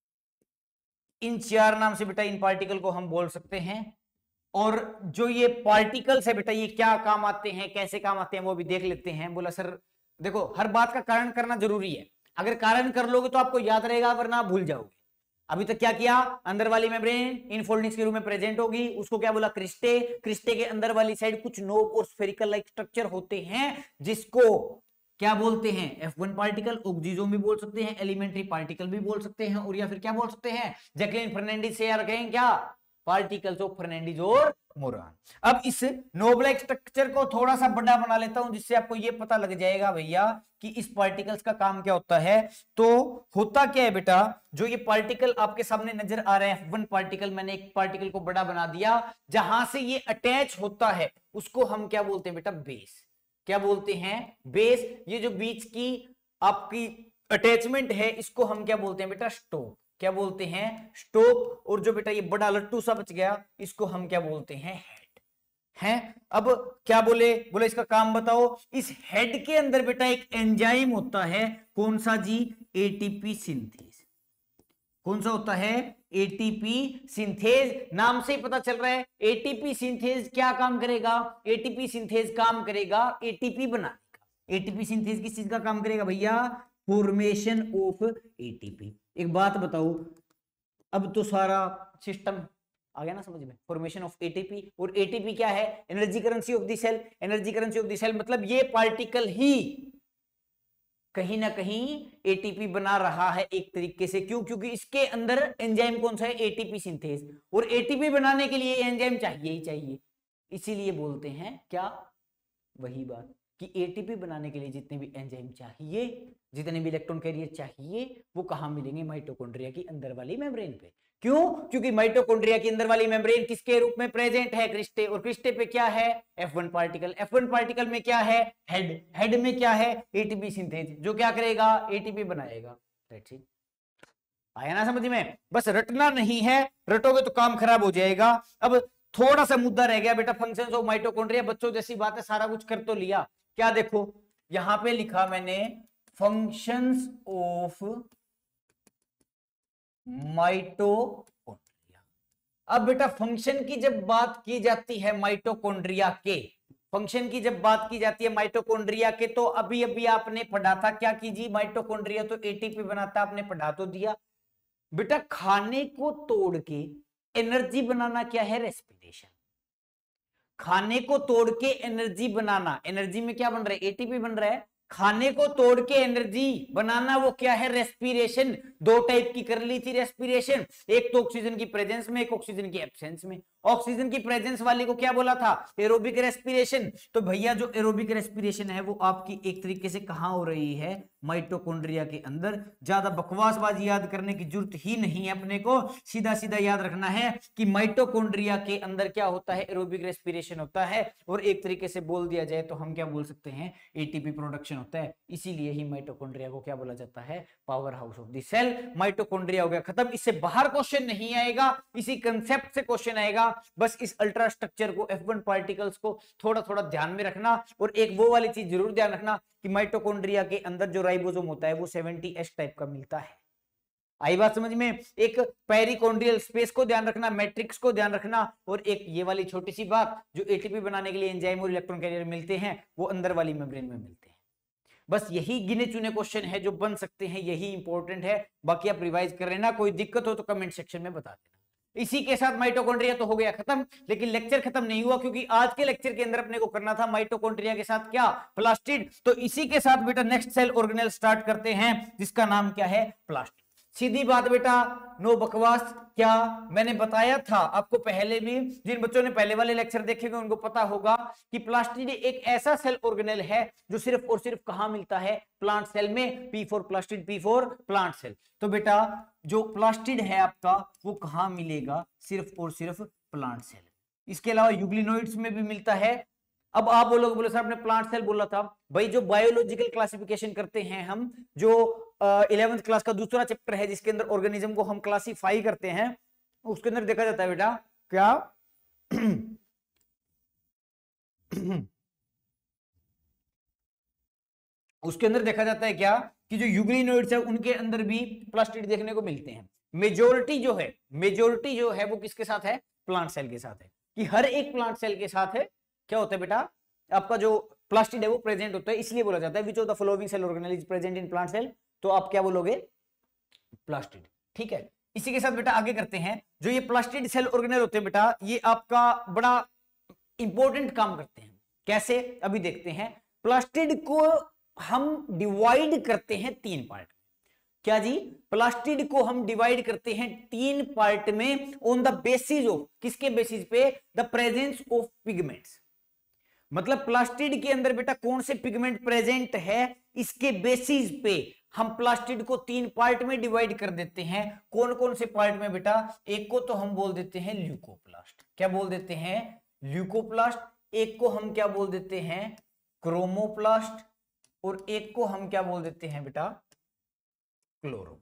इन चार नाम से बेटा इन पार्टिकल को हम बोल सकते हैं। और जो ये पार्टिकल्स है बेटा, ये क्या काम आते हैं, कैसे काम आते हैं, वो भी देख लेते हैं। बोला सर देखो हर बात का कारण करना जरूरी है, अगर कारण कर लोगे तो आपको याद रहेगा, वरना आप भूल जाओगे। अभी तक क्या किया, अंदर वाली मेम्ब्रेन इनफोल्डिंग्स के रूप में प्रेजेंट होगी, उसको क्या बोला, क्रिस्टे। क्रिस्टे के अंदर वाली साइड कुछ नोब और स्फेरिकल लाइक स्ट्रक्चर होते हैं, जिसको क्या बोलते हैं, F1 पार्टिकल। ऑक्सीजोम भी बोल सकते हैं, एलिमेंट्री पार्टिकल भी बोल सकते हैं, और या फिर क्या बोल सकते हैं, जैकलिन फर्नांडिस से यार कहें क्या, पार्टिकल्स ऑफ फर्नांडिस और मोरान। अब इस नोबलाइक स्ट्रक्चर को थोड़ा सा बड़ा बना लेता हूं, जिससे आपको यह पता लग जाएगा भैया कि इस पार्टिकल्स का काम क्या होता है। तो होता क्या है बेटा, जो ये पार्टिकल आपके सामने नजर आ रहे हैं F1 पार्टिकल, मैंने एक पार्टिकल को बड़ा बना दिया, जहां से ये अटैच होता है उसको हम क्या बोलते हैं बेटा, बेस। क्या बोलते हैं, बेस। ये जो बीच की आपकी अटैचमेंट है, इसको हम क्या बोलते हैं बेटा, स्टोक। क्या बोलते हैं, स्टोक। और जो बेटा ये बड़ा लट्टू सा बच गया, इसको हम क्या बोलते हैं, हेड। हैं, अब क्या बोले, बोले इसका काम बताओ। इस हेड के अंदर बेटा एक एंजाइम होता है, कौन सा जी, एटीपी सिंथेज। कौन सा होता है, एटीपी सिंथेज। नाम से ही पता चल रहा है, एटीपी सिंथेज क्या काम करेगा, एटीपी सिंथेज काम करेगा एटीपी बनाने का। एटीपी सिंथेज किस चीज का काम करेगा भैया, फॉर्मेशन ऑफ एटीपी। एक बात बताओ, अब तो सारा सिस्टम आ गया ना समझ में, फॉर्मेशन ऑफ एटीपी। और एटीपी क्या है, energy currency of the cell. Energy currency of the cell मतलब ये पार्टिकल ही कहीं ना कहीं एटीपी बना रहा है एक तरीके से। क्यों, क्योंकि इसके अंदर एंजाइम कौन सा है, एटीपी सिंथेज। और एटीपी बनाने के लिए एंजाइम चाहिए ही चाहिए, इसीलिए बोलते हैं क्या, वही बात कि एटीपी बनाने के लिए जितने भी एंजाइम चाहिए, जितने भी इलेक्ट्रॉन कैरियर चाहिए, वो कहां मिलेंगे, माइटोकॉन्ड्रिया की अंदर वाली मेम्ब्रेन पे। क्यों, क्योंकि माइटोकॉन्ड्रिया की अंदर वाली मेम्ब्रेन किसके रूप में प्रेजेंट है, क्रिस्टे। और क्रिस्टे पे क्या है, F1 पार्टिकल। F1 पार्टिकल में क्या है, हेड। हेड में क्या है, एटीपी सिंथेज, जो क्या करेगा, एटीपी बनाएगा। आया ना समझ में, बस रटना नहीं है, रटोगे तो काम खराब हो जाएगा। अब थोड़ा सा मुद्दा रह गया बेटा, फंक्शंस ऑफ माइटोकॉन्ड्रिया। बच्चों जैसी बात है, सारा कुछ कर तो लिया। क्या देखो यहां पे लिखा मैंने, फंक्शंस ऑफ माइटोकॉन्ड्रिया। अब बेटा फंक्शन की जब बात की जाती है माइटोकॉन्ड्रिया के, फंक्शन की जब बात की जाती है माइटोकॉन्ड्रिया के, तो अभी अभी आपने पढ़ा था क्या कीजिए, माइटोकॉन्ड्रिया तो एटीपी बनाता, आपने पढ़ा तो दिया बेटा। खाने को तोड़ के एनर्जी बनाना क्या है, रेस्पिरेशन। खाने को तोड़ के एनर्जी बनाना, एनर्जी में क्या बन रहा है, एटीपी बन रहा है। खाने को तोड़ के एनर्जी बनाना, वो क्या है? रेस्पिरेशन। दो टाइप की कर ली थी रेस्पिरेशन, एक तो ऑक्सीजन की प्रेजेंस में, एक ऑक्सीजन की एब्सेंस में। ऑक्सीजन की प्रेजेंस वाली को क्या बोला था? Aerobic respiration. तो भैया जो एरोबिक रेस्पिरेशन है वो आपकी एक तरीके से कहां हो रही है? माइटोकॉन्ड्रिया के अंदर। ज्यादा बकवासबाजी याद करने की जरूरत ही नहीं है अपने को, सीधा सीधा याद रखना है कि माइटोकॉन्ड्रिया के अंदर क्या होता है? एरोबिक रेस्पिरेशन होता है। और एक तरीके से बोल दिया जाए तो हम क्या बोल सकते हैं? एटीपी प्रोडक्शन होता है। इसीलिए ही माइटोकॉन्ड्रिया को क्या बोला जाता है? Power house of the cell. Mitochondria हो गया खत्म, इससे बाहर क्वेश्चन नहीं आएगा, इसी कंसेप्ट से क्वेश्चन आएगा। बस इस अल्ट्रा स्ट्रक्चर को, F1 पार्टिकल्स को थोड़ा थोड़ा ध्यान में रखना। और एक वो वाली चीज जरूर ध्यान रखना कि माइटोकॉन्ड्रिया के अंदर जो राइबोसोम होता है वो 70S टाइप का मिलता है। आई बात समझ में? एक पेरिकॉन्ड्रियल स्पेस को ध्यान रखना, मैट्रिक्स को ध्यान रखना, और एक ये वाली छोटी सी बात, जो एटीपी बनाने के लिए एंजाइम और इलेक्ट्रॉन कैरियर मिलते हैं वो अंदर वाली मेम्ब्रेन में मिलते हैं। बस यही गिने चुने क्वेश्चन है जो बन सकते हैं, यही इंपॉर्टेंट है। बाकी आप रिवाइज कर लेना, कोई दिक्कत हो तो कमेंट सेक्शन में बता देना। इसी के साथ माइटोकॉन्ड्रिया तो हो गया खत्म, लेकिन लेक्चर खत्म नहीं हुआ, क्योंकि आज के लेक्चर के अंदर अपने को करना था माइटोकॉन्ड्रिया के साथ क्या? प्लास्टिड। तो इसी के साथ बेटा नेक्स्ट सेल ऑर्गेनेल स्टार्ट करते हैं, जिसका नाम क्या है? प्लास्टिड। सीधी बात बेटा, नो बकवास। क्या मैंने बताया था आपको पहले भी? जिन बच्चों ने पहले वाले लेक्चर देखे होंगे उनको पता होगा कि प्लास्टिड एक ऐसा सेल ऑर्गेनेल है जो सिर्फ और सिर्फ कहां मिलता है? प्लांट सेल में। P4 plastid, P4 plant cell. तो बेटा जो प्लास्टिड है आपका वो कहां मिलेगा? सिर्फ और सिर्फ प्लांट सेल। इसके अलावा यूग्लिनोइड्स में भी मिलता है। अब आप बोलोगे, बोले सर आपने प्लांट सेल बोला था। भाई जो बायोलॉजिकल क्लासिफिकेशन करते हैं हम, जो 11th क्लास का दूसरा चैप्टर है जिसके अंदर ऑर्गेनिज्म को हम क्लासिफाई करते हैं, उसके अंदर देखा जाता है बेटा क्या? उसके अंदर देखा जाता है क्या कि जो यूग्लिनोइड्स है उनके अंदर भी प्लास्टिड देखने को मिलते हैं। मेजोरिटी जो है वो किसके साथ है? प्लांट सेल के साथ है। कि हर एक प्लांट सेल के साथ है क्या होता है बेटा? आपका जो प्लास्टिड है वो प्रेजेंट होता है। इसलिए बोला जाता है which of the following cell organelle is present in plant cell? तो आप क्या बोलोगे? प्लास्टिड। ठीक है, इसी के साथ बेटा आगे करते हैं। जो ये प्लास्टिड सेल ऑर्गेनेल होते हैं बेटा, ये आपका बड़ा इंपॉर्टेंट काम करते हैं। कैसे? अभी देखते हैं। प्लास्टिड को हम डिवाइड करते हैं 3 पार्ट। क्या जी? प्लास्टिड को हम डिवाइड करते हैं 3 पार्ट में, ऑन द बेसिस ऑफ, किसके बेसिस पे? The presence of pigments. मतलब प्लास्टिड के अंदर बेटा कौन से पिगमेंट प्रेजेंट है, इसके बेसिस पे हम प्लास्टिड को 3 पार्ट में डिवाइड कर देते हैं। कौन कौन से पार्ट में बेटा? एक को तो हम बोल देते हैं ल्यूकोप्लास्ट। क्या बोल देते हैं? ल्यूकोप्लास्ट। एक को हम क्या बोल देते हैं? क्रोमोप्लास्ट। और एक को हम क्या बोल देते हैं बेटा? क्लोरो।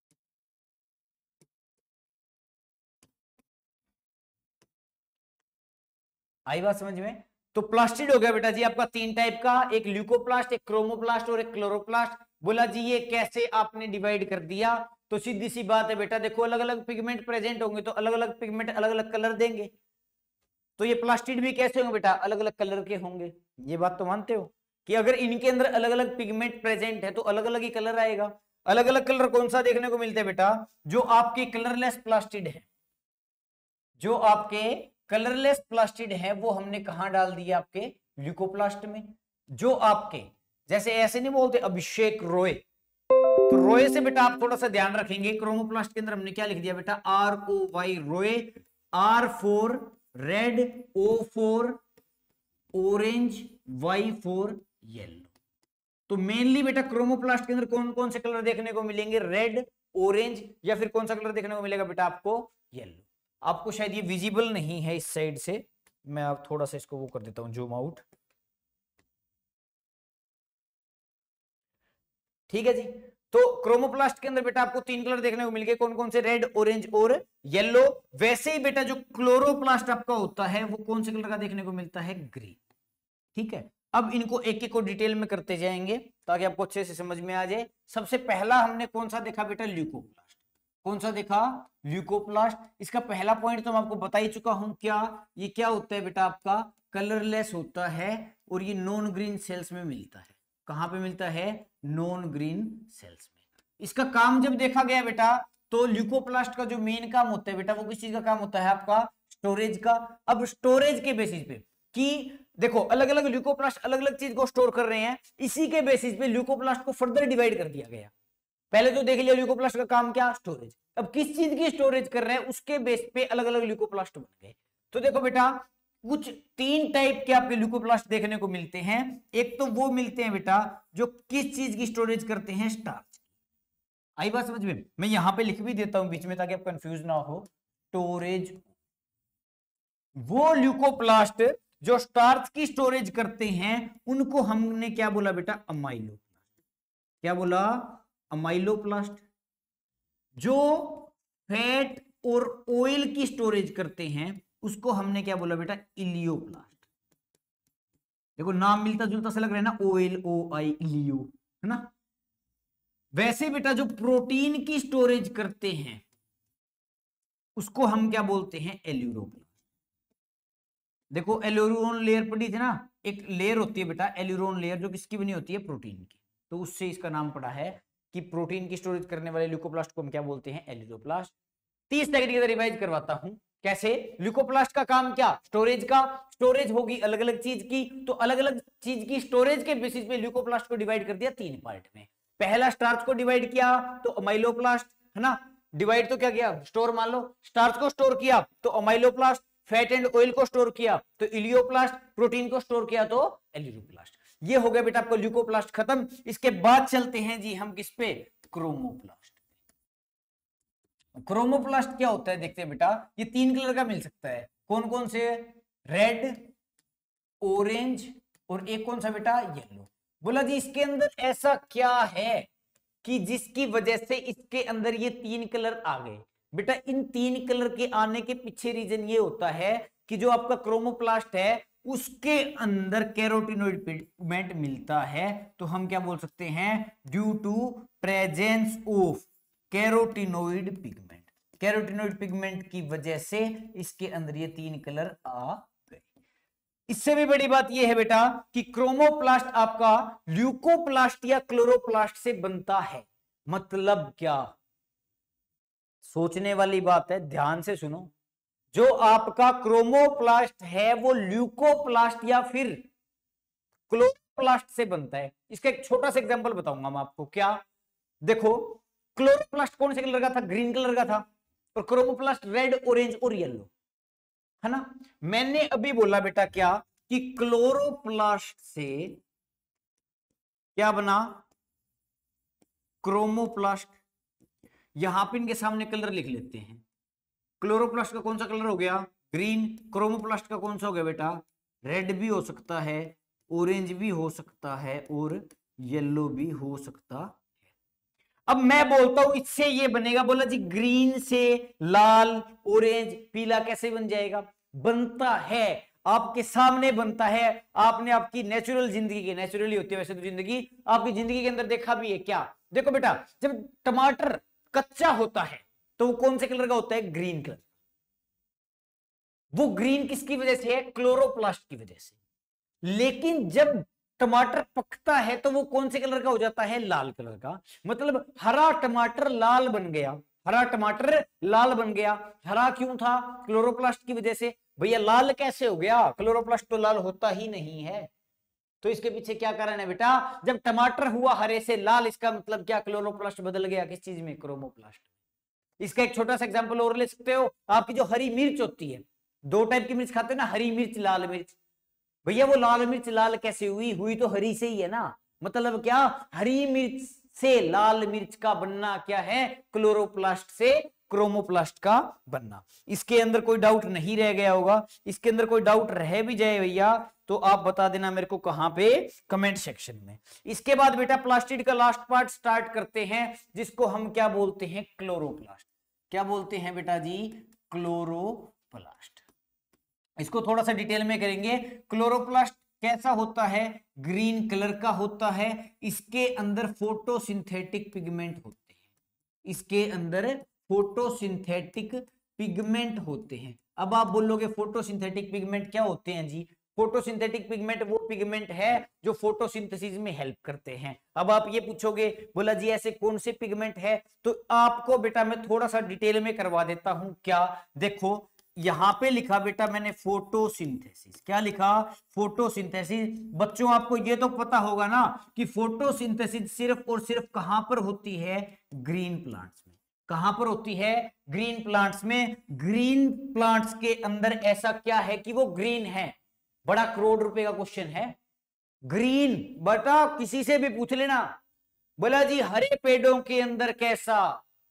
आई बात समझ में? तो प्लास्टिड हो गया बेटा जी आपका 3 टाइप का, एक ल्यूकोप्लास्ट, एक क्रोमोप्लास्ट और एक क्लोरोप्लास्ट। बोला जी ये कैसे आपने डिवाइड कर दिया? तो सीधी सी बात है बेटा, देखो अलग अलग पिगमेंट प्रेजेंट होंगे तो अलग अलग पिगमेंट अलग अलग कलर देंगे। तो ये प्लास्टिड भी कैसे होंगे बेटा? अलग अलग कलर के होंगे। ये बात तो मानते हो कि अगर इनके अंदर अलग अलग पिगमेंट प्रेजेंट है तो अलग अलग ही कलर आएगा। अलग अलग कलर कौन सा देखने को मिलता है बेटा? जो आपके कलरलेस प्लास्टिड है, जो आपके कलरलेस प्लास्टिड है वो हमने कहां डाल दिया? आपके ल्यूकोप्लास्ट में। जो आपके जैसे ऐसे नहीं बोलते अभिषेक रॉय, तो रॉय से बेटा आप थोड़ा सा ध्यान रखेंगे। क्रोमोप्लास्ट के अंदर हमने क्या लिख दिया बेटा? ROY ROY. R for red, O for orange, Y for yellow. तो मेनली बेटा क्रोमोप्लास्ट के अंदर कौन कौन से कलर देखने को मिलेंगे? रेड, ऑरेंज, या फिर कौन सा कलर देखने को मिलेगा बेटा आपको? येलो। आपको शायद ये विजिबल नहीं है इस साइड से, मैं आप थोड़ा सा इसको वो कर देता हूं, जूम आउट। ठीक है जी। तो क्रोमोप्लास्ट के अंदर बेटा आपको 3 कलर देखने को मिल गए। कौन कौन से? रेड, ऑरेंज और येलो। वैसे ही बेटा जो क्लोरोप्लास्ट आपका होता है वो कौन से कलर का देखने को मिलता है? ग्रीन। ठीक है, अब इनको एक एक को डिटेल में करते जाएंगे ताकि आपको अच्छे से समझ में आ जाए। सबसे पहला हमने कौन सा देखा बेटा? ल्यूकोप्लास्ट। कौन सा देखा? ल्यूकोप्लास्ट। इसका पहला पॉइंट तो मैं आपको बता ही चुका हूं। क्या ये क्या होता है बेटा? आपका कलरलेस होता है और ये नॉन ग्रीन सेल्स में मिलता है। कहां पे मिलता है? नॉन ग्रीन सेल्स में। इसका काम जब देखा गया बेटा तो ल्यूकोप्लास्ट का जो मेन काम होता है बेटा वो किस चीज का काम होता है? आपका स्टोरेज का। अब स्टोरेज के बेसिस पे कि देखो अलग अलग ल्यूकोप्लास्ट अलग अलग चीज को स्टोर कर रहे हैं, इसी के बेसिस पे ल्यूकोप्लास्ट को फर्दर डिवाइड कर दिया गया। पहले तो देख लिया ल्यूकोप्लास्ट का काम क्या, स्टोरेज। अब किस चीज की स्टोरेज कर रहे हैं उसके बेस पे अलग अलग ल्यूकोप्लास्ट बन गए। तो देखो बेटा कुछ 3 टाइप के आपके ल्यूकोप्लास्ट देखने को मिलते हैं। एक तो वो मिलते हैं बेटा जो किस चीज की स्टोरेज करते हैं, स्टार्च। आई बात समझ में? मैं यहां पे लिख भी देता हूं बीच में ताकि आप कंफ्यूज ना हो। स्टोरेज, वो ल्यूकोप्लास्ट जो स्टार्च की स्टोरेज करते हैं उनको हमने क्या बोला बेटा, अमाइलोप्लास्ट। क्या बोला, अमाइलोप्लास्ट। जो फैट और ऑयल की स्टोरेज करते हैं उसको हमने क्या बोला बेटा, इलियोप्लास्ट। देखो नाम मिलता जुलता सा लग रहा है ना, ऑयल ओ आई इलियो, है ना। वैसे बेटा जो प्रोटीन की स्टोरेज करते हैं उसको हम क्या बोलते हैं, एल्यूरोप्लास्ट। देखो एल्यूरोन लेयर पड़ी थी ना, एक लेयर होती है बेटा एल्यूरोन लेयर जो किसकी बनी होती है, प्रोटीन की। तो उससे इसका नाम पड़ा है कि प्रोटीन की स्टोरेज करने वाले ल्यूकोप्लास्ट को हम क्या बोलते हैं, एल्यूरोप्लास्ट। 30 सेकंड के रिवाइज करवाता हूं कैसे। ल्यूकोप्लास्ट का काम क्या, स्टोरेज का। स्टोरेज होगी अलग अलग चीज की, तो अलग अलग चीज की स्टोरेज के बेसिस पे ल्यूकोप्लास्ट को डिवाइड कर दिया 3 पार्ट में। पहला स्टार्च को डिवाइड किया तो अमाइलोप्लास्ट, है ना। डिवाइड तो क्या किया, स्टोर मान लो। स्टार्च को स्टोर किया तो अमाइलोप्लास्ट, फैट एंड ऑयल को स्टोर किया तो इलियोप्लास्ट, प्रोटीन को स्टोर किया तो एल्यूरोप्लास्ट। ये हो गया बेटा आपको ल्यूकोप्लास्ट खत्म। इसके बाद चलते हैं जी हम किस पे, क्रोमोप्लास्ट। क्रोमोप्लास्ट क्या होता है देखते हैं बेटा। ये 3 कलर का मिल सकता है, कौन कौन से, रेड, ऑरेंज और एक कौन सा बेटा, येलो। बोला जी इसके अंदर ऐसा क्या है कि जिसकी वजह से इसके अंदर ये 3 कलर आ गए। बेटा इन 3 कलर के आने के पीछे रीजन ये होता है कि जो आपका क्रोमोप्लास्ट है उसके अंदर कैरोटिनॉइड पिगमेंट मिलता है। तो हम क्या बोल सकते हैं, due to presence of carotenoid pigment. Carotenoid pigment की वजह से इसके अंदर ये 3 कलर आ गए। इससे भी बड़ी बात यह है बेटा कि क्रोमोप्लास्ट आपका ल्यूकोप्लास्ट या क्लोरोप्लास्ट से बनता है। मतलब क्या, सोचने वाली बात है, ध्यान से सुनो। जो आपका क्रोमोप्लास्ट है वो ल्यूकोप्लास्ट या फिर क्लोरोप्लास्ट से बनता है। इसका एक छोटा सा एग्जांपल बताऊंगा मैं आपको। क्या, देखो क्लोरोप्लास्ट कौन से कलर का था, ग्रीन कलर का था, और क्रोमोप्लास्ट रेड, ऑरेंज और येलो, है ना। मैंने अभी बोला बेटा क्या, कि क्लोरोप्लास्ट से क्या बना, क्रोमोप्लास्ट। यहां पे इनके सामने कलर लिख लेते हैं। क्लोरोप्लास्ट का कौन सा कलर हो गया, ग्रीन। क्रोमोप्लास्ट का कौन सा हो गया बेटा, रेड भी हो सकता है, ऑरेंज भी हो सकता है और येलो भी हो सकता है। अब मैं बोलता हूं इससे ये बनेगा, बोला जी ग्रीन से लाल, ऑरेंज, पीला कैसे बन जाएगा, बनता है आपके सामने बनता है। आपने आपकी नेचुरल जिंदगी की, नेचुरली होती है वैसे तो जिंदगी, आपकी जिंदगी के अंदर देखा भी है क्या। देखो बेटा जब टमाटर कच्चा होता है तो वो कौन से कलर का होता है, ग्रीन कलर। वो ग्रीन किसकी वजह से है, क्लोरोप्लास्ट की वजह से। लेकिन जब टमाटर पकता है तो वो कौन से कलर का हो जाता है, लाल कलर का। मतलब हरा टमाटर लाल बन गया, हरा टमाटर लाल बन गया। हरा क्यों था, क्लोरोप्लास्ट की वजह से। भैया लाल कैसे हो गया, क्लोरोप्लास्ट तो लाल होता ही नहीं है। तो इसके पीछे क्या कारण है बेटा, जब टमाटर हुआ हरे से लाल, इसका मतलब क्या, क्लोरोप्लास्ट बदल गया किस चीज में, क्रोमोप्लास्ट। इसका एक छोटा सा एग्जांपल और ले सकते हो। आपकी जो हरी मिर्च होती है, 2 टाइप की मिर्च खाते हैं ना, हरी मिर्च, लाल मिर्च। भैया वो लाल मिर्च लाल कैसे हुई, हुई तो हरी से ही है ना। मतलब क्या, हरी मिर्च से लाल मिर्च का बनना क्या है, क्लोरोप्लास्ट से क्रोमोप्लास्ट का बनना। इसके अंदर कोई डाउट नहीं रह गया होगा। इसके अंदर कोई डाउट रह भी जाए भैया तो आप बता देना मेरे को कहां पे, कमेंट सेक्शन में। इसके बाद बेटा प्लास्टिड का लास्ट पार्ट स्टार्ट करते हैं, जिसको हम क्या बोलते हैं, क्लोरोप्लास्ट। क्या बोलते हैं बेटा जी, क्लोरोप्लास्ट। इसको थोड़ा सा डिटेल में करेंगे। क्लोरोप्लास्ट कैसा होता है, ग्रीन कलर का होता है। इसके अंदर फोटोसिंथेटिक पिगमेंट होते हैं, इसके अंदर फोटोसिंथेटिक पिगमेंट होते हैं। अब आप बोलोगे फोटोसिंथेटिक पिगमेंट क्या होते हैं जी। फोटोसिंथेटिक पिगमेंट वो पिगमेंट है जो फोटोसिंथेसिस में हेल्प करते हैं। अब आप ये पूछोगे, बोला जी ऐसे कौन से पिगमेंट है, तो आपको बेटा मैं थोड़ा सा डिटेल में करवा देता हूं। क्या, देखो यहां पे लिखा बेटा मैंने फोटोसिंथेसिस, क्या लिखा? फोटोसिंथेसिस। बच्चों आपको ये तो पता होगा ना कि फोटोसिंथेसिस सिर्फ और सिर्फ कहां पर होती है? ग्रीन प्लांट्स में। कहां पर होती है? ग्रीन प्लांट्स में। ग्रीन प्लांट्स के अंदर ऐसा क्या है कि वो ग्रीन है? बड़ा करोड़ रुपए का क्वेश्चन है। ग्रीन, बेटा किसी से भी पूछ लेना, बोला जी हरे पेड़ों के अंदर कैसा,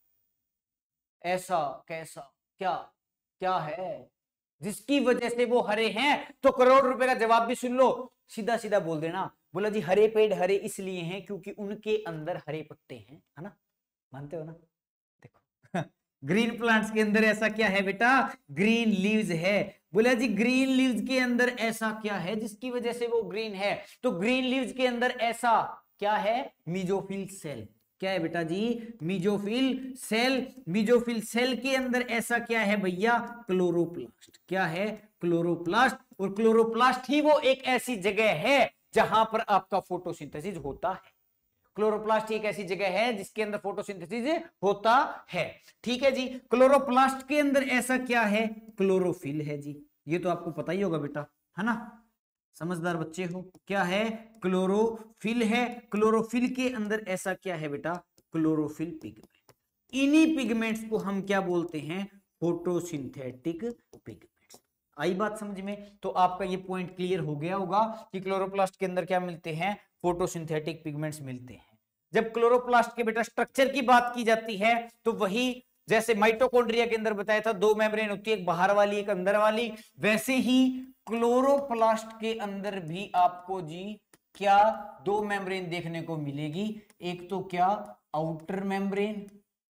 ऐसा कैसा, क्या क्या है जिसकी वजह से वो हरे हैं? तो करोड़ रुपए का जवाब भी सुन लो, सीधा सीधा बोल देना, बोला जी हरे पेड़ हरे इसलिए हैं क्योंकि उनके अंदर हरे पत्ते हैं, है ना? मानते हो ना? देखो ग्रीन प्लांट्स के अंदर ऐसा क्या है बेटा? ग्रीन लीव्स है। बोला जी ग्रीन लीव्स के अंदर ऐसा क्या है जिसकी वजह से वो ग्रीन है? तो ग्रीन लीव्स के अंदर ऐसा क्या है? Mesophyll cell. क्या है बेटा जी? Mesophyll cell. मीजोफिल सेल के अंदर ऐसा क्या है भैया? क्लोरोप्लास्ट। क्या है? क्लोरोप्लास्ट। और क्लोरोप्लास्ट ही वो एक ऐसी जगह है जहां पर आपका फोटोसिंथेसिस होता है। क्लोरोप्लास्ट एक ऐसी जगह है जिसके अंदर फोटोसिंथेसिस होता है। ठीक है जी। क्लोरोप्लास्ट के अंदर ऐसा क्या है? क्लोरोफिल है जी। ये तो आपको पता ही होगा बेटा, है ना? समझदार बच्चे हो। क्या है? क्लोरोफिल है। क्लोरोफिल के अंदर ऐसा क्या है बेटा? Chlorophyll pigment. इन्हीं पिगमेंट्स को हम क्या बोलते हैं? Photosynthetic pigments. आई बात समझ में? तो आपका ये पॉइंट क्लियर हो गया होगा कि क्लोरोप्लास्ट के अंदर क्या मिलते हैं? फोटोसिंथेटिक पिगमेंट्स मिलते हैं। जब क्लोरोप्लास्ट के बेटा स्ट्रक्चर की बात की जाती है तो वही जैसे माइटोकॉन्ड्रिया के अंदर बताया था, दो मेम्ब्रेन होती है, एक बाहर वाली एक अंदर वाली, वैसे ही क्लोरोप्लास्ट के अंदर भी आपको जी क्या दो मेम्ब्रेन देखने को मिलेगी। एक तो क्या? आउटर मेम्ब्रेन,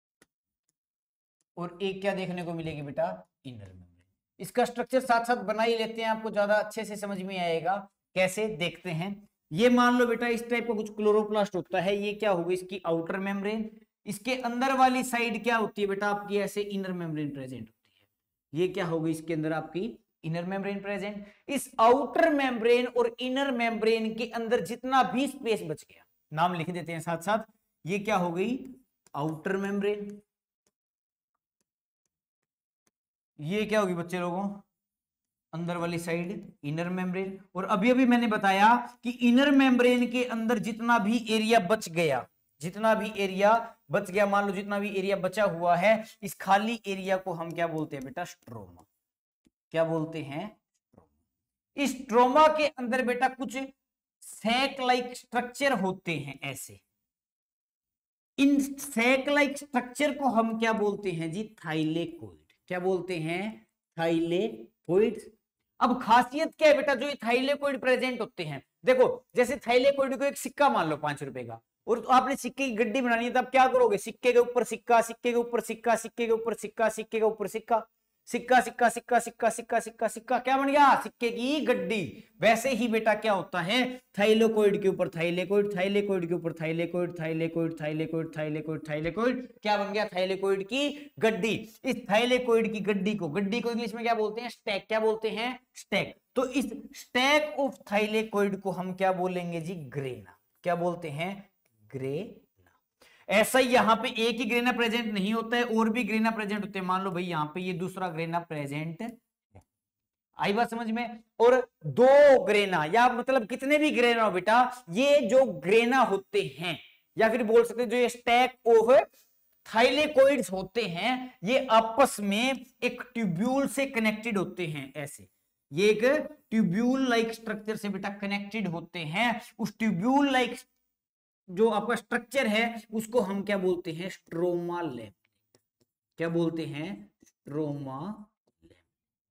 और एक क्या देखने को मिलेगी बेटा? Inner membrane. इसका स्ट्रक्चर साथ साथ बना ही लेते हैं, आपको ज्यादा अच्छे से समझ में आएगा। कैसे देखते हैं? ये मान लो बेटा इस टाइप का कुछ क्लोरोप्लास्ट होता है, ये क्या होगी? इसकी आउटर मेम्ब्रेन। इसके अंदर वाली साइड क्या होती है बेटा? आपकी ऐसे इनर मेम्ब्रेन प्रेजेंट होती है। ये क्या होगी? इसके अंदर आपकी इनर मेम्ब्रेन प्रेजेंट। इस आउटर मेम्ब्रेन और इनर मेम्ब्रेन के अंदर जितना भी स्पेस बच गया, नाम लिख देते हैं साथ साथ, ये क्या हो गई? Outer membrane. ये क्या होगी बच्चे लोगों? अंदर वाली साइड इनर मेम्ब्रेन। और अभी अभी मैंने बताया कि इनर मेम्ब्रेन के अंदर जितना भी एरिया बच गया, जितना भी एरिया बच गया, मान लो जितना भी एरिया बचा हुआ है, इस खाली एरिया को हम क्या बोलते हैं बेटा? स्ट्रोमा। क्या बोलते हैं? इस स्ट्रोमा के अंदर बेटा कुछ सैक लाइक स्ट्रक्चर होते हैं ऐसे। इन सैक लाइक स्ट्रक्चर को हम क्या बोलते हैं जी? थाइलेकोइड। क्या बोलते हैं? थाइलेकोइड। अब खासियत क्या है बेटा जो ये थाइलेकोइड प्रेजेंट होते हैं? देखो जैसे थाइलेकोइड को एक सिक्का मान लो 5 रुपए का, और तो आपने सिक्के की गड्डी बनानी है, तब क्या करोगे? सिक्के के ऊपर सिक्का, सिक्के के ऊपर सिक्का, सिक्के के ऊपर सिक्का, सिक्के के ऊपर सिक्का, सिक्का सिक्का सिक्का सिक्का सिक्का सिक्का सिक्का, क्या बन गया? सिक्के की गड्डी। वैसे ही बेटा क्या होता है? थाइलेकोइड के ऊपर थाइलेकोइड, थाइलेकोइड के ऊपर thylakoid, thylakoid thylakoid thylakoid thylakoid, क्या बन गया? थाइलेकोइड की गड्डी। इस थाइलेकोइड की गड्डी को इंग्लिश में क्या बोलते हैं? स्टैक। क्या बोलते हैं? स्टैक। तो इस स्टैक ऑफ थाइलेकोइड को हम क्या बोलेंगे जी? ग्रेना। क्या बोलते हैं? ग्रेना। ऐसा ही यहां पे एक ही ग्रेना प्रेजेंट नहीं होता है, और भी ग्रेना प्रेजेंट होते हैं। मान लो भाई यहां पे ये दूसरा ग्रेना प्रेजेंट है, आई बात समझ में? और दो ग्रेना या मतलब कितने भी ग्रेना हो बेटा, ये जो ग्रेना होते हैं या फिर बोल सकते हैं जो ये स्टैक ऑफ थाइलेकोइड्स होते हैं, ये आपस में एक ट्यूब्यूल से कनेक्टेड होते हैं ऐसे। ये एक ट्यूब्यूल लाइक स्ट्रक्चर से बेटा कनेक्टेड होते हैं। उस ट्यूब्यूल लाइक जो आपका स्ट्रक्चर है उसको हम क्या बोलते हैं? Stroma lamella. क्या बोलते हैं? Stroma lamella.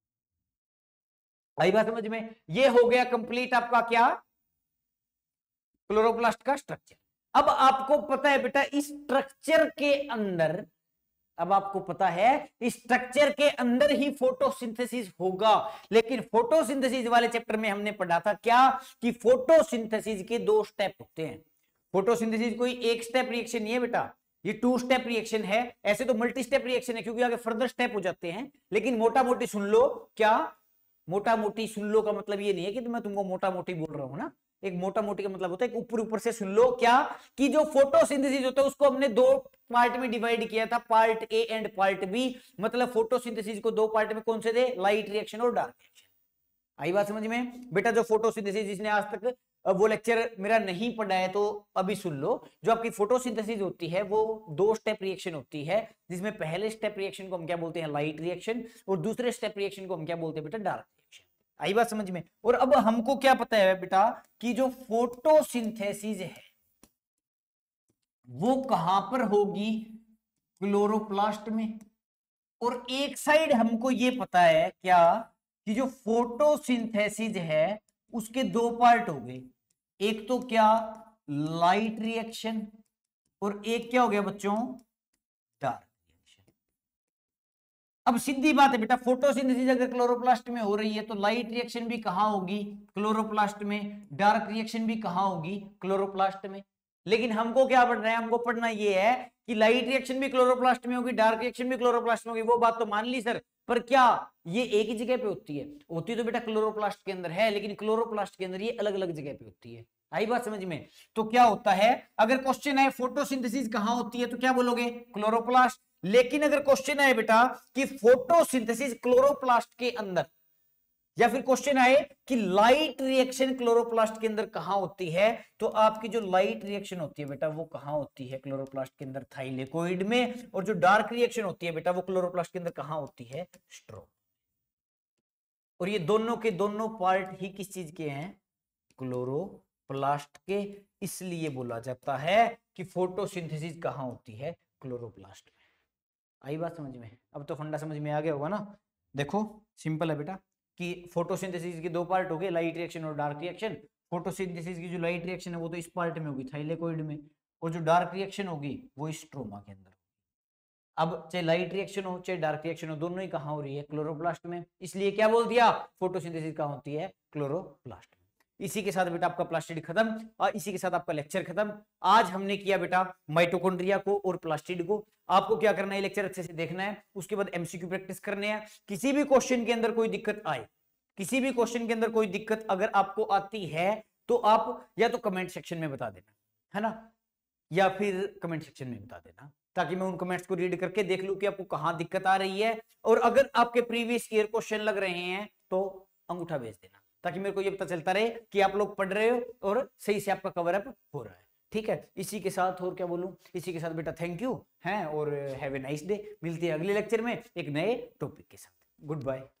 आई बात समझ में? ये हो गया कंप्लीट आपका क्या? क्लोरोप्लास्ट का स्ट्रक्चर। अब आपको पता है बेटा इस स्ट्रक्चर के अंदर, अब आपको पता है इस स्ट्रक्चर के अंदर ही फोटोसिंथेसिस होगा। लेकिन फोटोसिंथेसिस वाले चैप्टर में हमने पढ़ा था क्या? कि फोटोसिंथेसिस के 2 स्टेप होते हैं। फोटोसिंथेसिस कोई एक स्टेप रिएक्शन नहीं है बेटा, ये 2 स्टेप रिएक्शन है। ऐसे तो मल्टी स्टेप रिएक्शन है क्योंकि आगे फर्दर स्टेप हो जाते हैं, लेकिन मोटा मोटी सुन लो। क्या मोटा मोटी सुन लो का मतलब ये नहीं है कि मैं तुमको मोटा मोटी बोल रहा हूं ना, एक मोटा मोटी का मतलब होता है, ऊपर ऊपर से सुन लो क्या, कि जो फोटोसिंथेसिस होता है उसको हमने दो पार्ट में डिवाइड किया था, part A and part B. मतलब फोटोसिंथेसिस को दो पार्ट में कौन से थे, लाइट रिएक्शन और डार्क रिएक्शन। आई बात समझ में बेटा? जो फोटोसिंथेसिस, जिसने आज तक वो लेक्चर मेरा नहीं पढ़ा है तो अभी सुन लो। जो आपकी फोटोसिंथेसिस होती है वो दो स्टेप रिएक्शन होती है, जिसमें पहले स्टेप रिएक्शन को हम क्या बोलते हैं, लाइट रिएक्शन, और दूसरे स्टेप रिएक्शन को हम क्या बोलते हैं बेटा, डार्क रिएक्शन। आई बात समझ में? और अब हमको क्या पता है बेटा कि जो फोटोसिंथेसिस है वो कहां पर होगी, क्लोरोप्लास्ट में। और एक साइड हमको ये पता है क्या, कि जो फोटोसिंथेसिस है उसके दो पार्ट हो गए, एक तो क्या लाइट रिएक्शन, और एक क्या हो गया बच्चों, डार्क रिएक्शन। अब सीधी बात है बेटा, फोटोसिंथेसिस अगर क्लोरोप्लास्ट में हो रही है तो लाइट रिएक्शन भी कहां होगी, क्लोरोप्लास्ट में, डार्क रिएक्शन भी कहां होगी, क्लोरोप्लास्ट में। लेकिन हमको क्या पढ़ना है, हमको पढ़ना ये है कि लाइट रिएक्शन भी क्लोरोप्लास्ट में होगी, डार्क रिएक्शन भी क्लोरोप्लास्ट में होगी। वो बात तो मान ली सर, पर क्या ये एक ही जगह पे होती है? होती तो बेटा क्लोरोप्लास्ट के अंदर है, लेकिन क्लोरोप्लास्ट के अंदर ये अलग अलग जगह पे होती है। आई बात समझ में? तो क्या होता है, अगर क्वेश्चन है फोटोसिंथेसिस कहां होती है तो क्या बोलोगे, क्लोरोप्लास्ट। लेकिन अगर क्वेश्चन है बेटा कि फोटोसिंथेसिस क्लोरोप्लास्ट के अंदर, या फिर क्वेश्चन आए कि लाइट रिएक्शन क्लोरोप्लास्ट के अंदर कहां होती है, तो आपकी जो लाइट रिएक्शन होती है बेटा वो कहां होती है, क्लोरोप्लास्ट के अंदर, थाइलेकोइड में। और जो डार्क रिएक्शन होती है बेटा वो क्लोरोप्लास्ट के अंदर कहां होती है, स्ट्रोमा। और ये दोनों के दोनों पार्ट ही किस चीज के हैं, क्लोरोप्लास्ट के। इसलिए बोला जाता है कि फोटोसिंथेसिस कहां होती है, क्लोरोप्लास्ट में। आई बात समझ में? अब तो फंडा समझ में आ गया होगा ना। देखो सिंपल है बेटा कि फोटोसिंथेसिस के दो पार्ट हो गए, लाइट रिएक्शन और डार्क रिएक्शन। फोटोसिंथेसिस की जो लाइट रिएक्शन है वो तो इस पार्ट में होगी, थाइलेकोइड में, और जो डार्क रिएक्शन होगी वो स्ट्रोमा के अंदर। अब चाहे लाइट रिएक्शन हो चाहे डार्क रिएक्शन हो, दोनों ही कहां हो रही है, क्लोरोप्लास्ट में। इसलिए क्या बोल दिया, फोटोसिंथेसिस कहां होती है, क्लोरोप्लास्ट में। इसी के साथ बेटा आपका प्लास्टिड खत्म, और इसी के साथ आपका लेक्चर खत्म। आज हमने किया बेटा माइटोकॉन्ड्रिया को और प्लास्टिड को। आपको क्या करना है, लेक्चर अच्छे से देखना है, उसके बाद एमसीक्यू प्रैक्टिस करने हैं। किसी भी क्वेश्चन के अंदर कोई दिक्कत आए, किसी भी क्वेश्चन के अंदर कोई दिक्कत अगर आपको आती है तो आप या तो कमेंट सेक्शन में बता देना, है ना, या फिर कमेंट सेक्शन में बता देना, ताकि मैं उन कमेंट्स को रीड करके देख लूं कि आपको कहां दिक्कत आ रही है। और अगर आपके प्रीवियस ईयर क्वेश्चन लग रहे हैं तो अंगूठा भेज देना, ताकि मेरे को ये पता चलता रहे कि आप लोग पढ़ रहे हो और सही से आपका कवर अप हो रहा है। ठीक है, इसी के साथ और क्या बोलूं, इसी के साथ बेटा थैंक यू हैं, और हैव ए नाइस डे। मिलते हैं अगले लेक्चर में एक नए टॉपिक के साथ। Good bye.